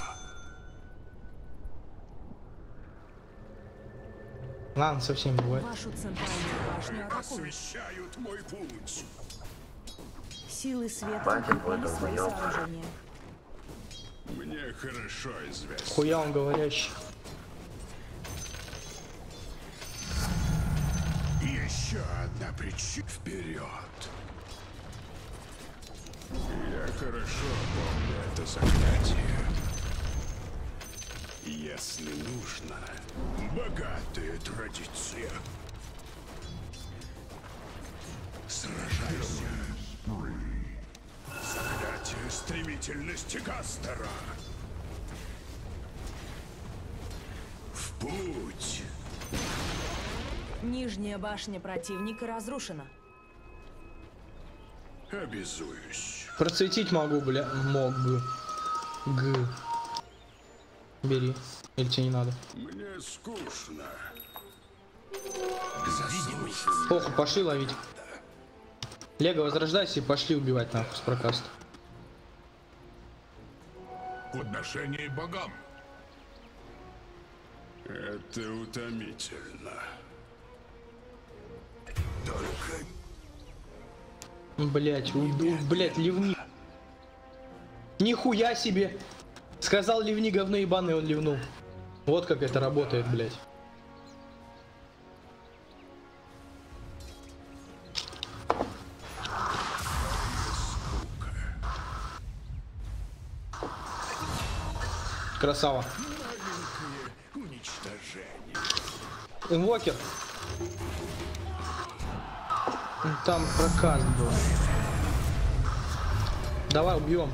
Ладно, совсем бывает. Вашу центральную башню атакуют. Освещают мой путь. Силы света Батя, укрепили вот он, свои ёб. сооружения. Мне хорошо известно. Хуя он говорящий. Еще одна причина. Вперед. Я хорошо помню это заклятие. Если нужно, богатые традиции. Сражайся. Заклятие стремительности Гастера. В путь. Нижняя башня противника разрушена. Обязуюсь. Процветить могу, бля. Мог бы. Г. Бери. Или тебе не надо? Мне скучно. Похуй, пошли ловить. Лего, возрождайся и пошли убивать нахуй с прокаста. Подношение богам. Это утомительно. Только... Блять, блять, ливни. Нихуя себе! Сказал ливни говно ебаный, он ливнул. Вот как это работает, блять. Красава. Инвокер. Там прокаст был. Давай убьем.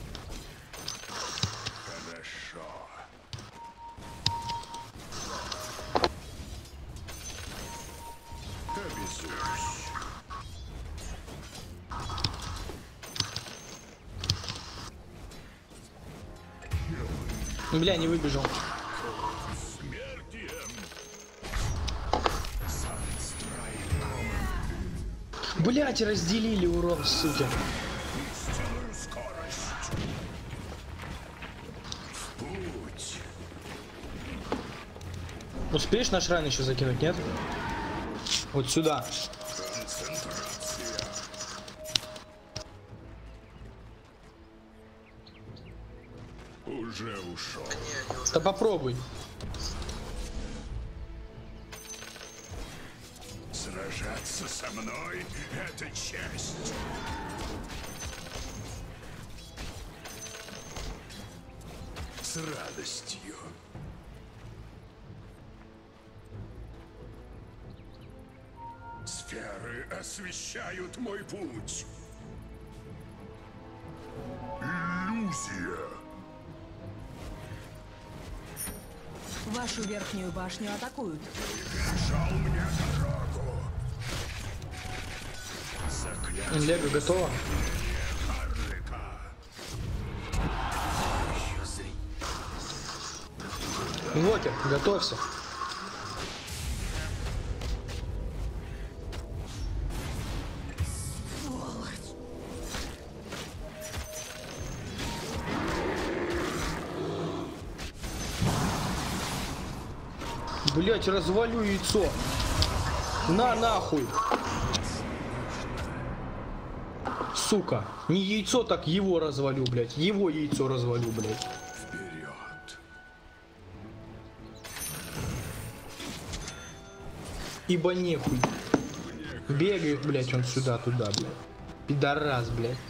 Хорошо. Обязуюсь. Бля, не выбежал. Блять, разделили урон, суки. Успеешь наш ран еще закинуть, нет? Вот сюда. Уже ушел. Да попробуй. Сражаться со мной — это честь. С радостью. Сферы освещают мой путь. Иллюзия. Вашу верхнюю башню атакуют. Перешел мне дорогу. Заклятие. Лего готово. Инвокер, готовься. Блять, развалю яйцо. На нахуй. Сука. Не яйцо, так его развалю, блять. Его яйцо развалю, блять. Вперед. Ибо нехуй. Бегает, блять, он сюда-туда, блять. Пидорас, блять.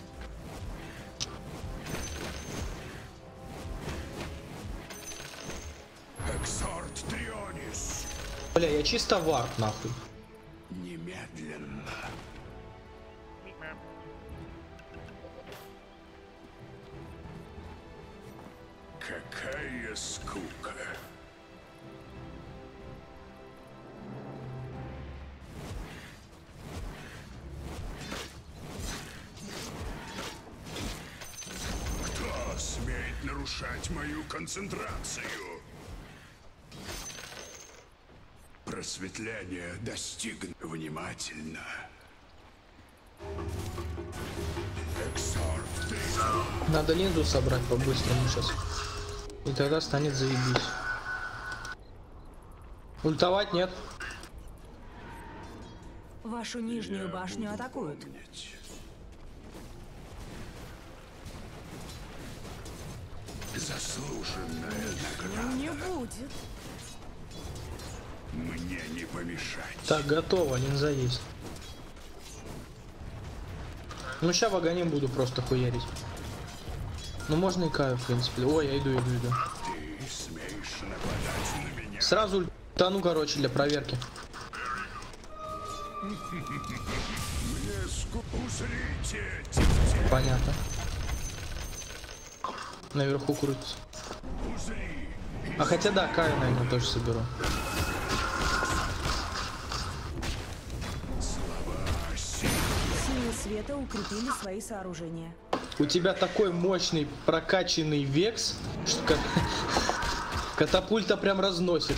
Эксорт Трионис. Бля, я чисто варп, нахуй. Немедленно. Какая скука. Кто смеет нарушать мою концентрацию? Просветление достигнут. Внимательно. Эксорт Трионис. Надо линзу собрать по-быстрому сейчас. И тогда станет заебись. Ультовать нет. Вашу нижнюю башню атакуют. Заслуженная награда. Не будет. Мне не помешать. Так, готово, линза есть. Ну, ща вагонем буду просто хуярить. Ну, можно и каю, в принципе. Ой, я иду. Ты смеешь нападать на меня? Сразу ультану, короче, для проверки. Мне узрите. Понятно. Наверху крутится. Узри. А хотя да, каю, наверное, тоже соберу. Силы света укрепили свои сооружения. У тебя такой мощный прокачанный векс, что катапульта прям разносит.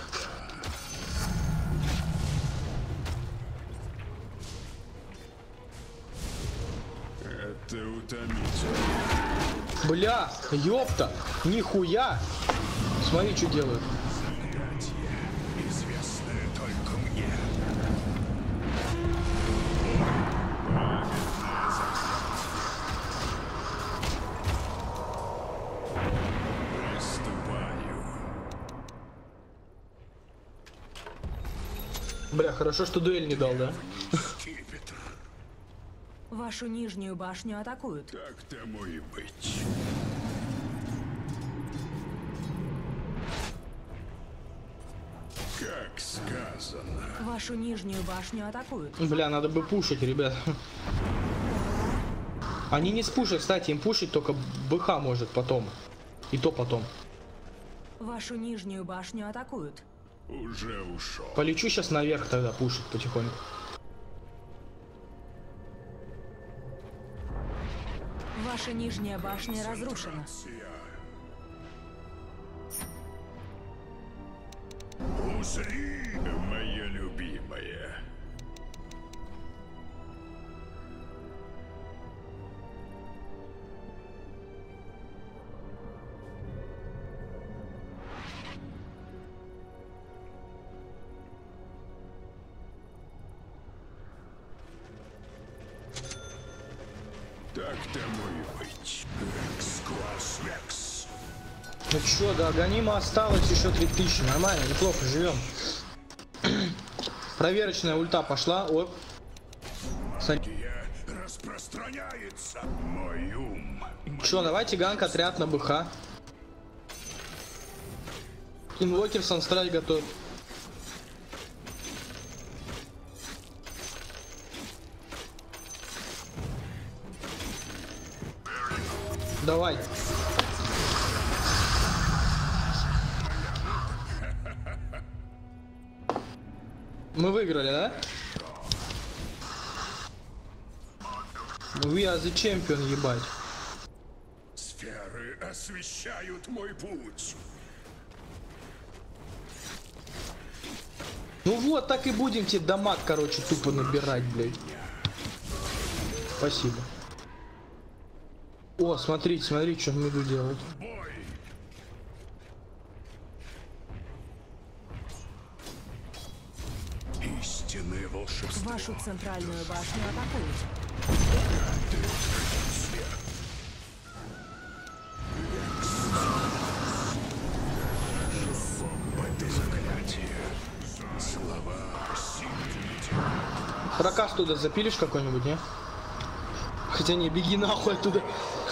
Это утомительно. Бля, ёпта, нихуя. Смотри, что делают. Известное только мне. Приступаю. Бля, хорошо, что дуэль не дал, да? Скипетр. Вашу нижнюю башню атакуют. Так тому и быть. Как сказано. Вашу нижнюю башню атакуют. Бля, надо бы пушить, ребят. Они не спушат, кстати, им пушить только БХ может потом. И то потом. Вашу нижнюю башню атакуют. Уже ушел. Полечу сейчас наверх тогда пушить потихоньку. Ваша нижняя башня разрушена. Узри, моя любимая. Так тому и быть. Векс, класс, Векс. Ну чё, до Аганима осталось еще 3000. Нормально, неплохо живем. Проверочная ульта пошла. Оп. Магия распространяется. Мой ум. Чё, давайте ганг отряд на БХ. Инвокер Санстрай готов. Давай. Мы выиграли, да? We are the champion, ебать. Сферы освещают мой путь. Ну вот, так и будем тебе дамаг, короче, тупо набирать, блядь. Спасибо. О, смотрите, смотрите, что в миду делают. Истинное волшебство. Вашу центральную башню атакуют. Прокаст туда запилишь какой-нибудь, не? Хотя не, беги нахуй оттуда.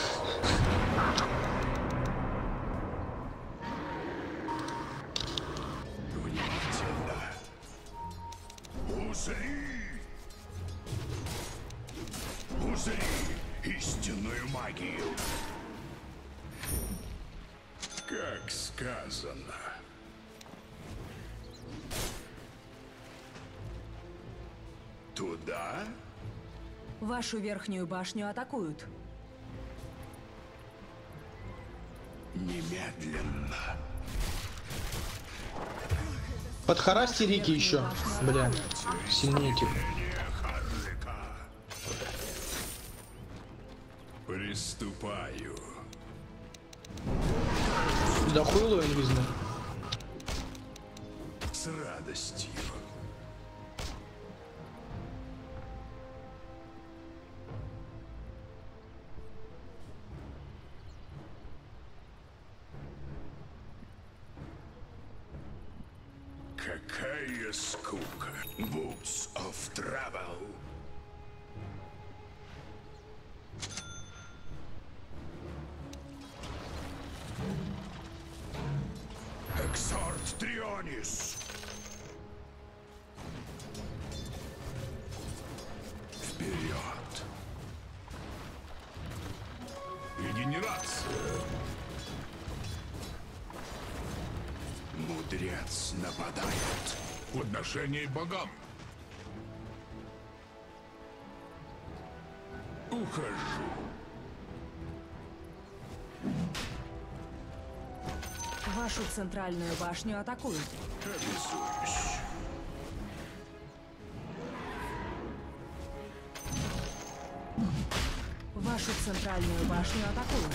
Внимательно. Узри! Узри истинную магию. Как сказано. Туда? Вашу верхнюю башню атакуют. Немедленно. Подхарасти Рики еще. Бля, сильнее типа. Приступаю. Да хуйло инвизно. С радостью. Какая скука. Boots of Travel. Эксорт Трионис. Вперед. Регенерация. Мудрец нападает. Подношение богам. Ухожу. Вашу центральную башню атакуют. Обязуюсь. Вашу центральную башню атакуют.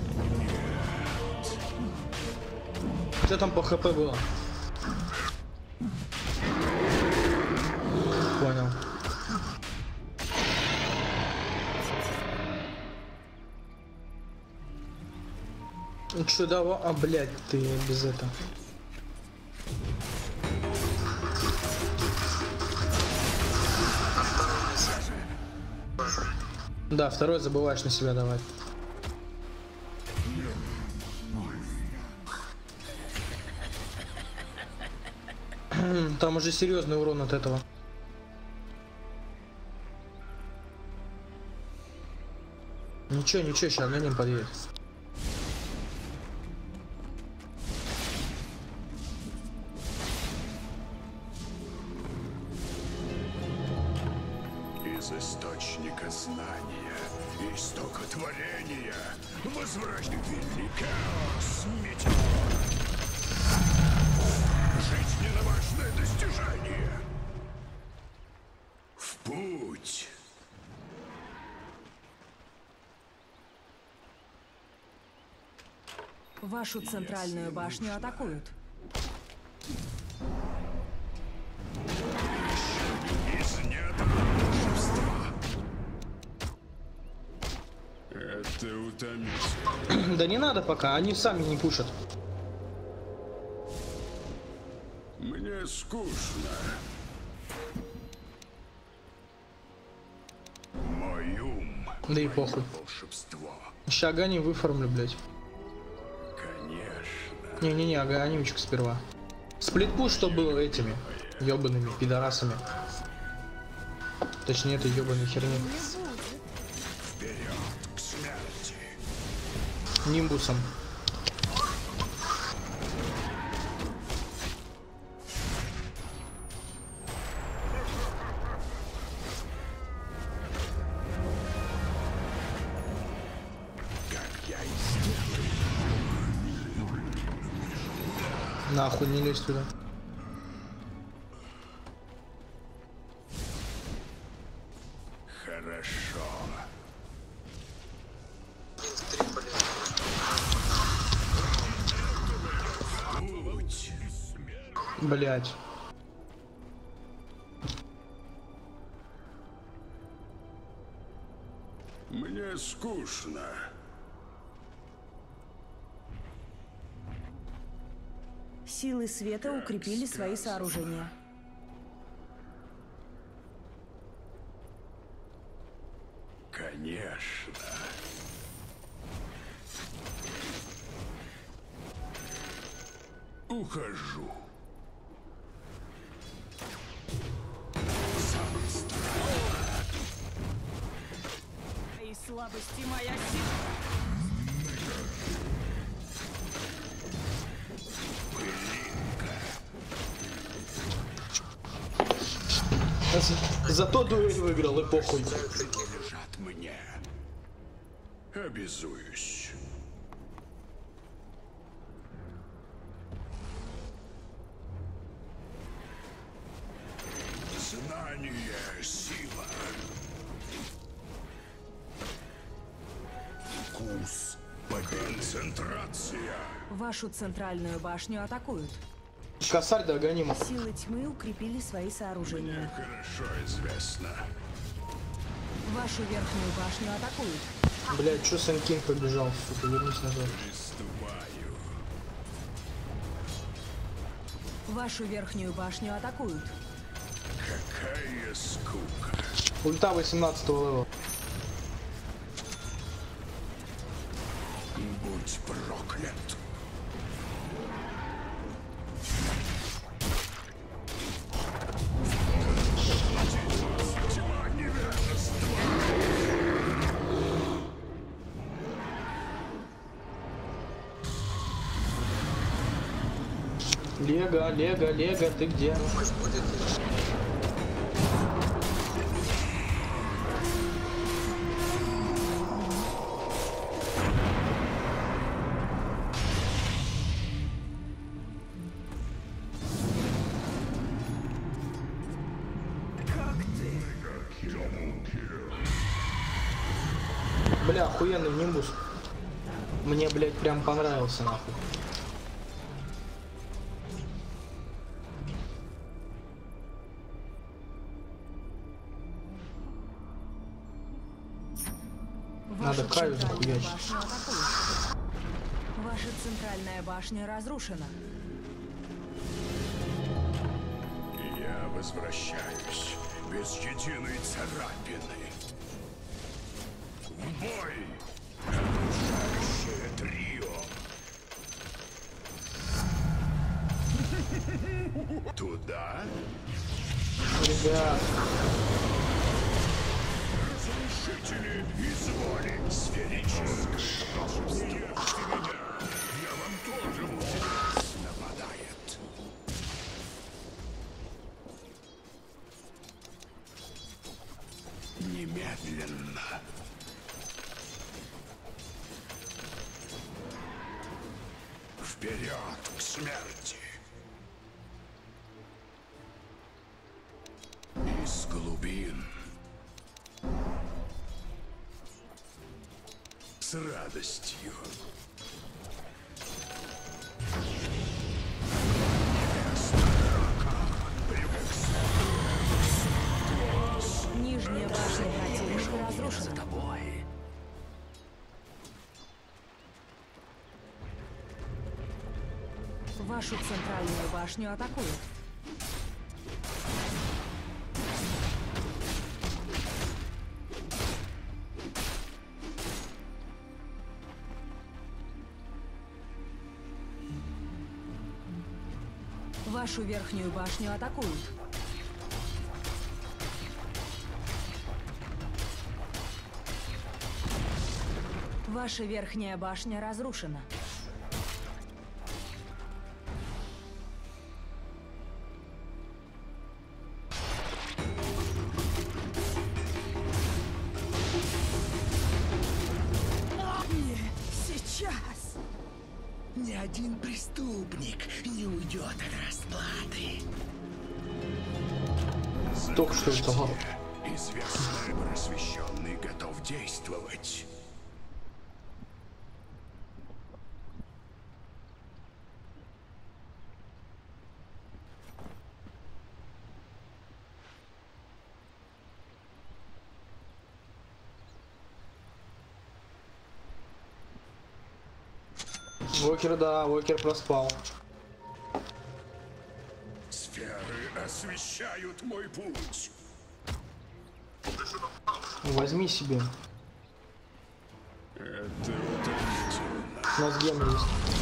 Что там по ХП было? Понял. Ну что, давай, а, блядь, ты без этого. Да, второй забываешь на себя давать. Там уже серьезный урон от этого. Ничего, ничего, сейчас на ним подъедет. Из источника знания, истока творения, возвращай великий метеор. Жизненно важное достижение. В путь. Вашу центральную башню атакуют. Из недр волшебства. Это утомительно. Да не надо пока, они сами не пушат. Мне скучно. Мой ум. Да и похуй. Волшебство. Ща Агани выформлю, блять. Конечно. Не-не-не, Аганимчик сперва. Сплитпуш, что было этими ёбаными пидорасами. Точнее, этой ёбаной херни. Вперед к смерти. Нимбусом. Как я и сделаю. Нахуй не лезь туда. Хорошо. Путь. Блять. Мне скучно. Силы света укрепили свои сооружения. Конечно. Ухожу. И слабости моя сила. Зато дуэль выиграл, и похуй. Лежат мне. Обязуюсь. Знание, сила. Вкус. Концентрация. Вашу центральную башню атакуют. Косарь да Аганима. Силы тьмы укрепили свои сооружения. Мне хорошо известно. Вашу верхнюю башню атакуют. Блять, чё Сэнкин побежал, сука, вернись назад. Приступаю. Вашу верхнюю башню атакуют. Какая скука. Ульта 18-го левела. Будь проклят. Тьма невежества. Лего, ты где? Бля, охуенный нимбус. Мне, блядь, прям понравился, нахуй. Надо Каю захуячить. Ваша центральная башня разрушена. Я возвращаюсь без единой царапины. В бой! Разрушающее трио! Туда? Ребят. Разрушители из воли сферической. Смерьте меня! Я вам тоже мудрость нападает. Немедленно. Вперед к смерти. Из глубин. С радостью. Нижняя башня противника разрушена. Вашу центральную башню атакуют. Вашу верхнюю башню атакуют. Ваша верхняя башня разрушена. Сейчас! Ни один преступник не уйдет от расплаты. Только что этого. Известный просвещенный готов действовать. Вокер, да, Вокер проспал. Сферы освещают мой путь. Возьми себе. Это утомительно. У нас ген есть.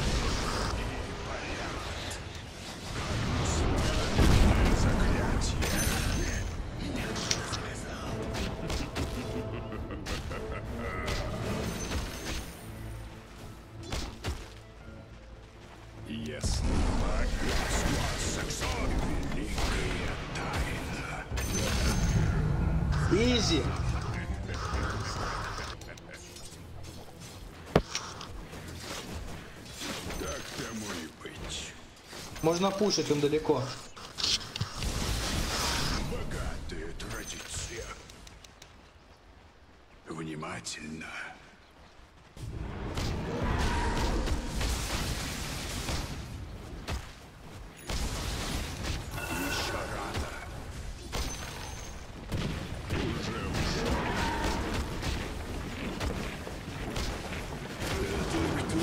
Если магия сексуал великая тайна. Изи. Так тому и быть. Можно пушить, он далеко. Богатые традиции. Внимательно. Еще рано. Уже ушел. Это кто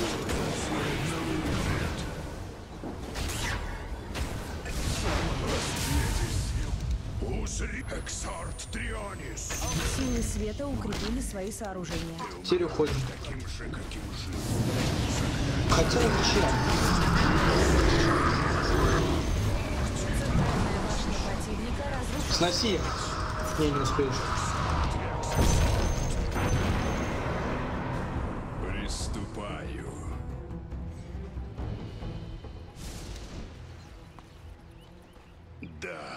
Узри Эксорт Трионис. Силы света укрепили свои сооружения. Теперь уходим. Таким же, каким жил. Хотя зачем? Центральная башня противника разрушена. Сноси. Не успеешь. Приступаю. Да.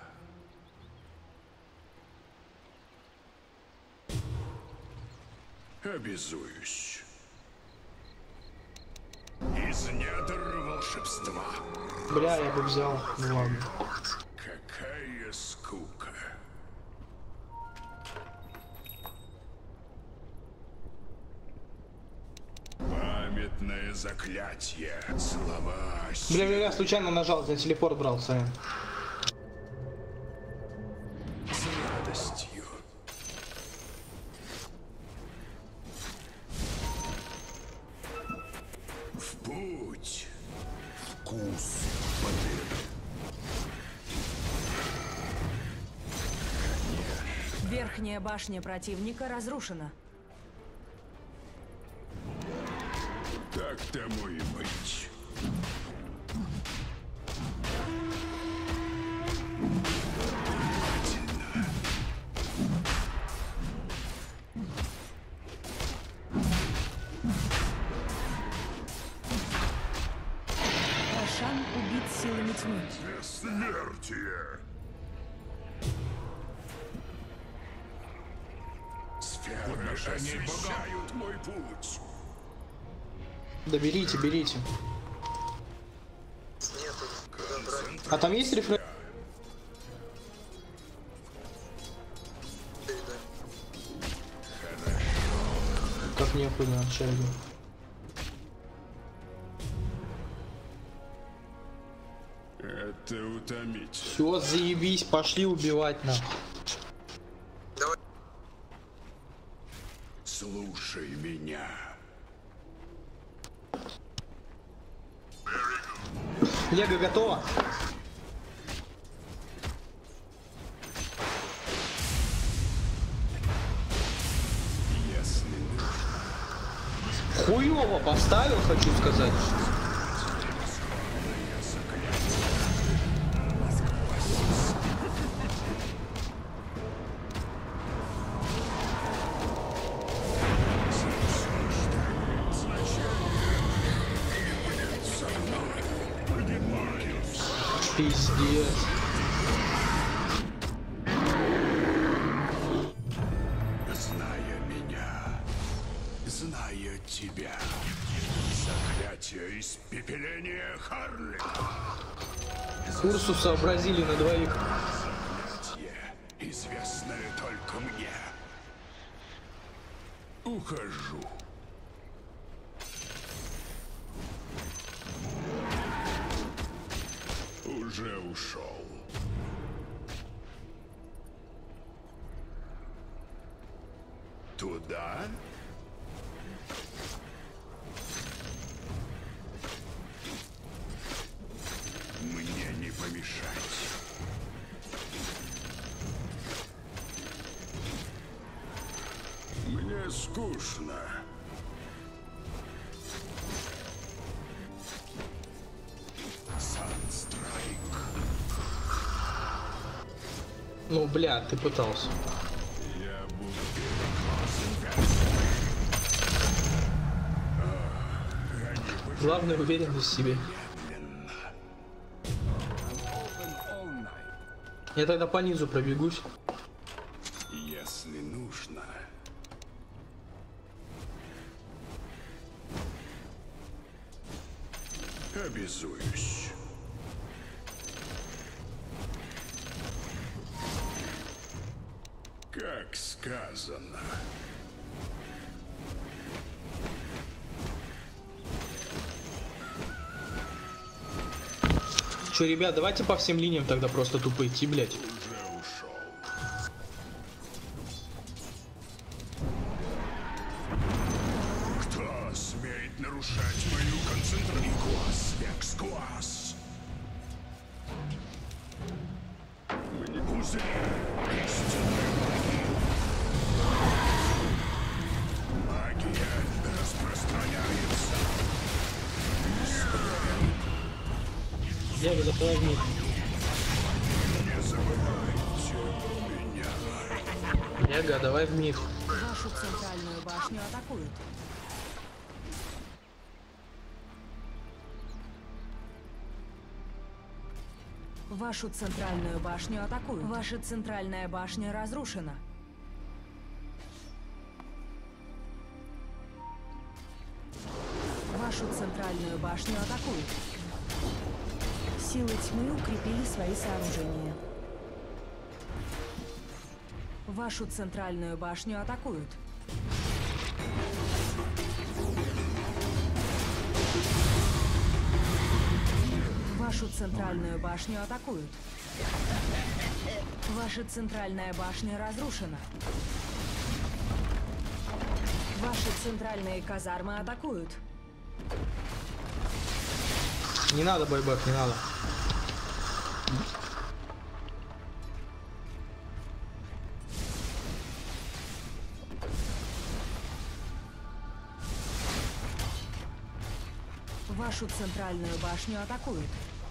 Обязуюсь. Из недр волшебства. Бля, я бы взял. Ну ладно. Какая скука. Мое заклятие. Слова Бля, случайно нажал, за телепорт брал, сорян. с радостью. В путь. Вкус победы. Верхняя башня противника разрушена. Так тому и быть. Рошан убит силами тьмы. Бессмертие. Сферы освещают мой путь. Да берите, берите. А там есть рефрен? Как нехуй на шаге. Это утомительно. Все, заебись, пошли убивать на. Слушай меня. Лего готово? Если Хуёво поставил, хочу сказать. Пиздец. зная меня, зная тебя, заклятие испепеления Харли. Урсу сообразили на двоих. Заклятие, известное только мне. Ухожу. Уже ушел. Туда? Мне не помешать. Мне скучно. Санстрайк. Ну, бля, ты пытался. Я буду Главное, уверенность в себе. Я тогда по низу пробегусь. если нужно. Обязуюсь. Как сказано. Че, ребят, давайте по всем линиям тогда просто тупо идти, блядь. Уже ушел. Кто смеет нарушать мою концентрацию? Класс, экс-класс. Мне узы истинной магия распространяется. Я бы запал в них. Не забывайте меня. Лего, давай в них. Вашу центральную башню атакуют. Вашу центральную башню атакуют. Ваша центральная башня разрушена. Вашу центральную башню атакуют. Силы тьмы укрепили свои сооружения. Вашу центральную башню атакуют. центральную башню атакуют. Ваша центральная башня разрушена. Ваши центральные казармы атакуют. Не надо, байбек, не надо. Вашу центральную башню атакуют.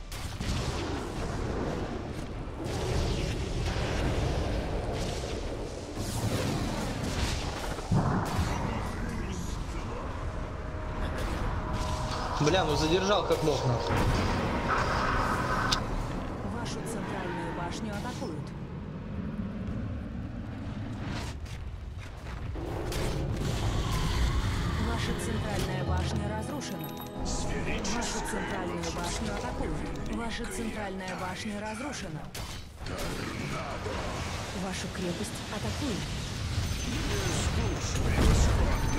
Бля, ну задержал как мог нахуй. Вашу центральную башню атакуют. Ваша центральная башня разрушена. Вашу центральную башню атакуют. Ваша центральная башня разрушена. Вашу крепость атакуют. Бездушный расход.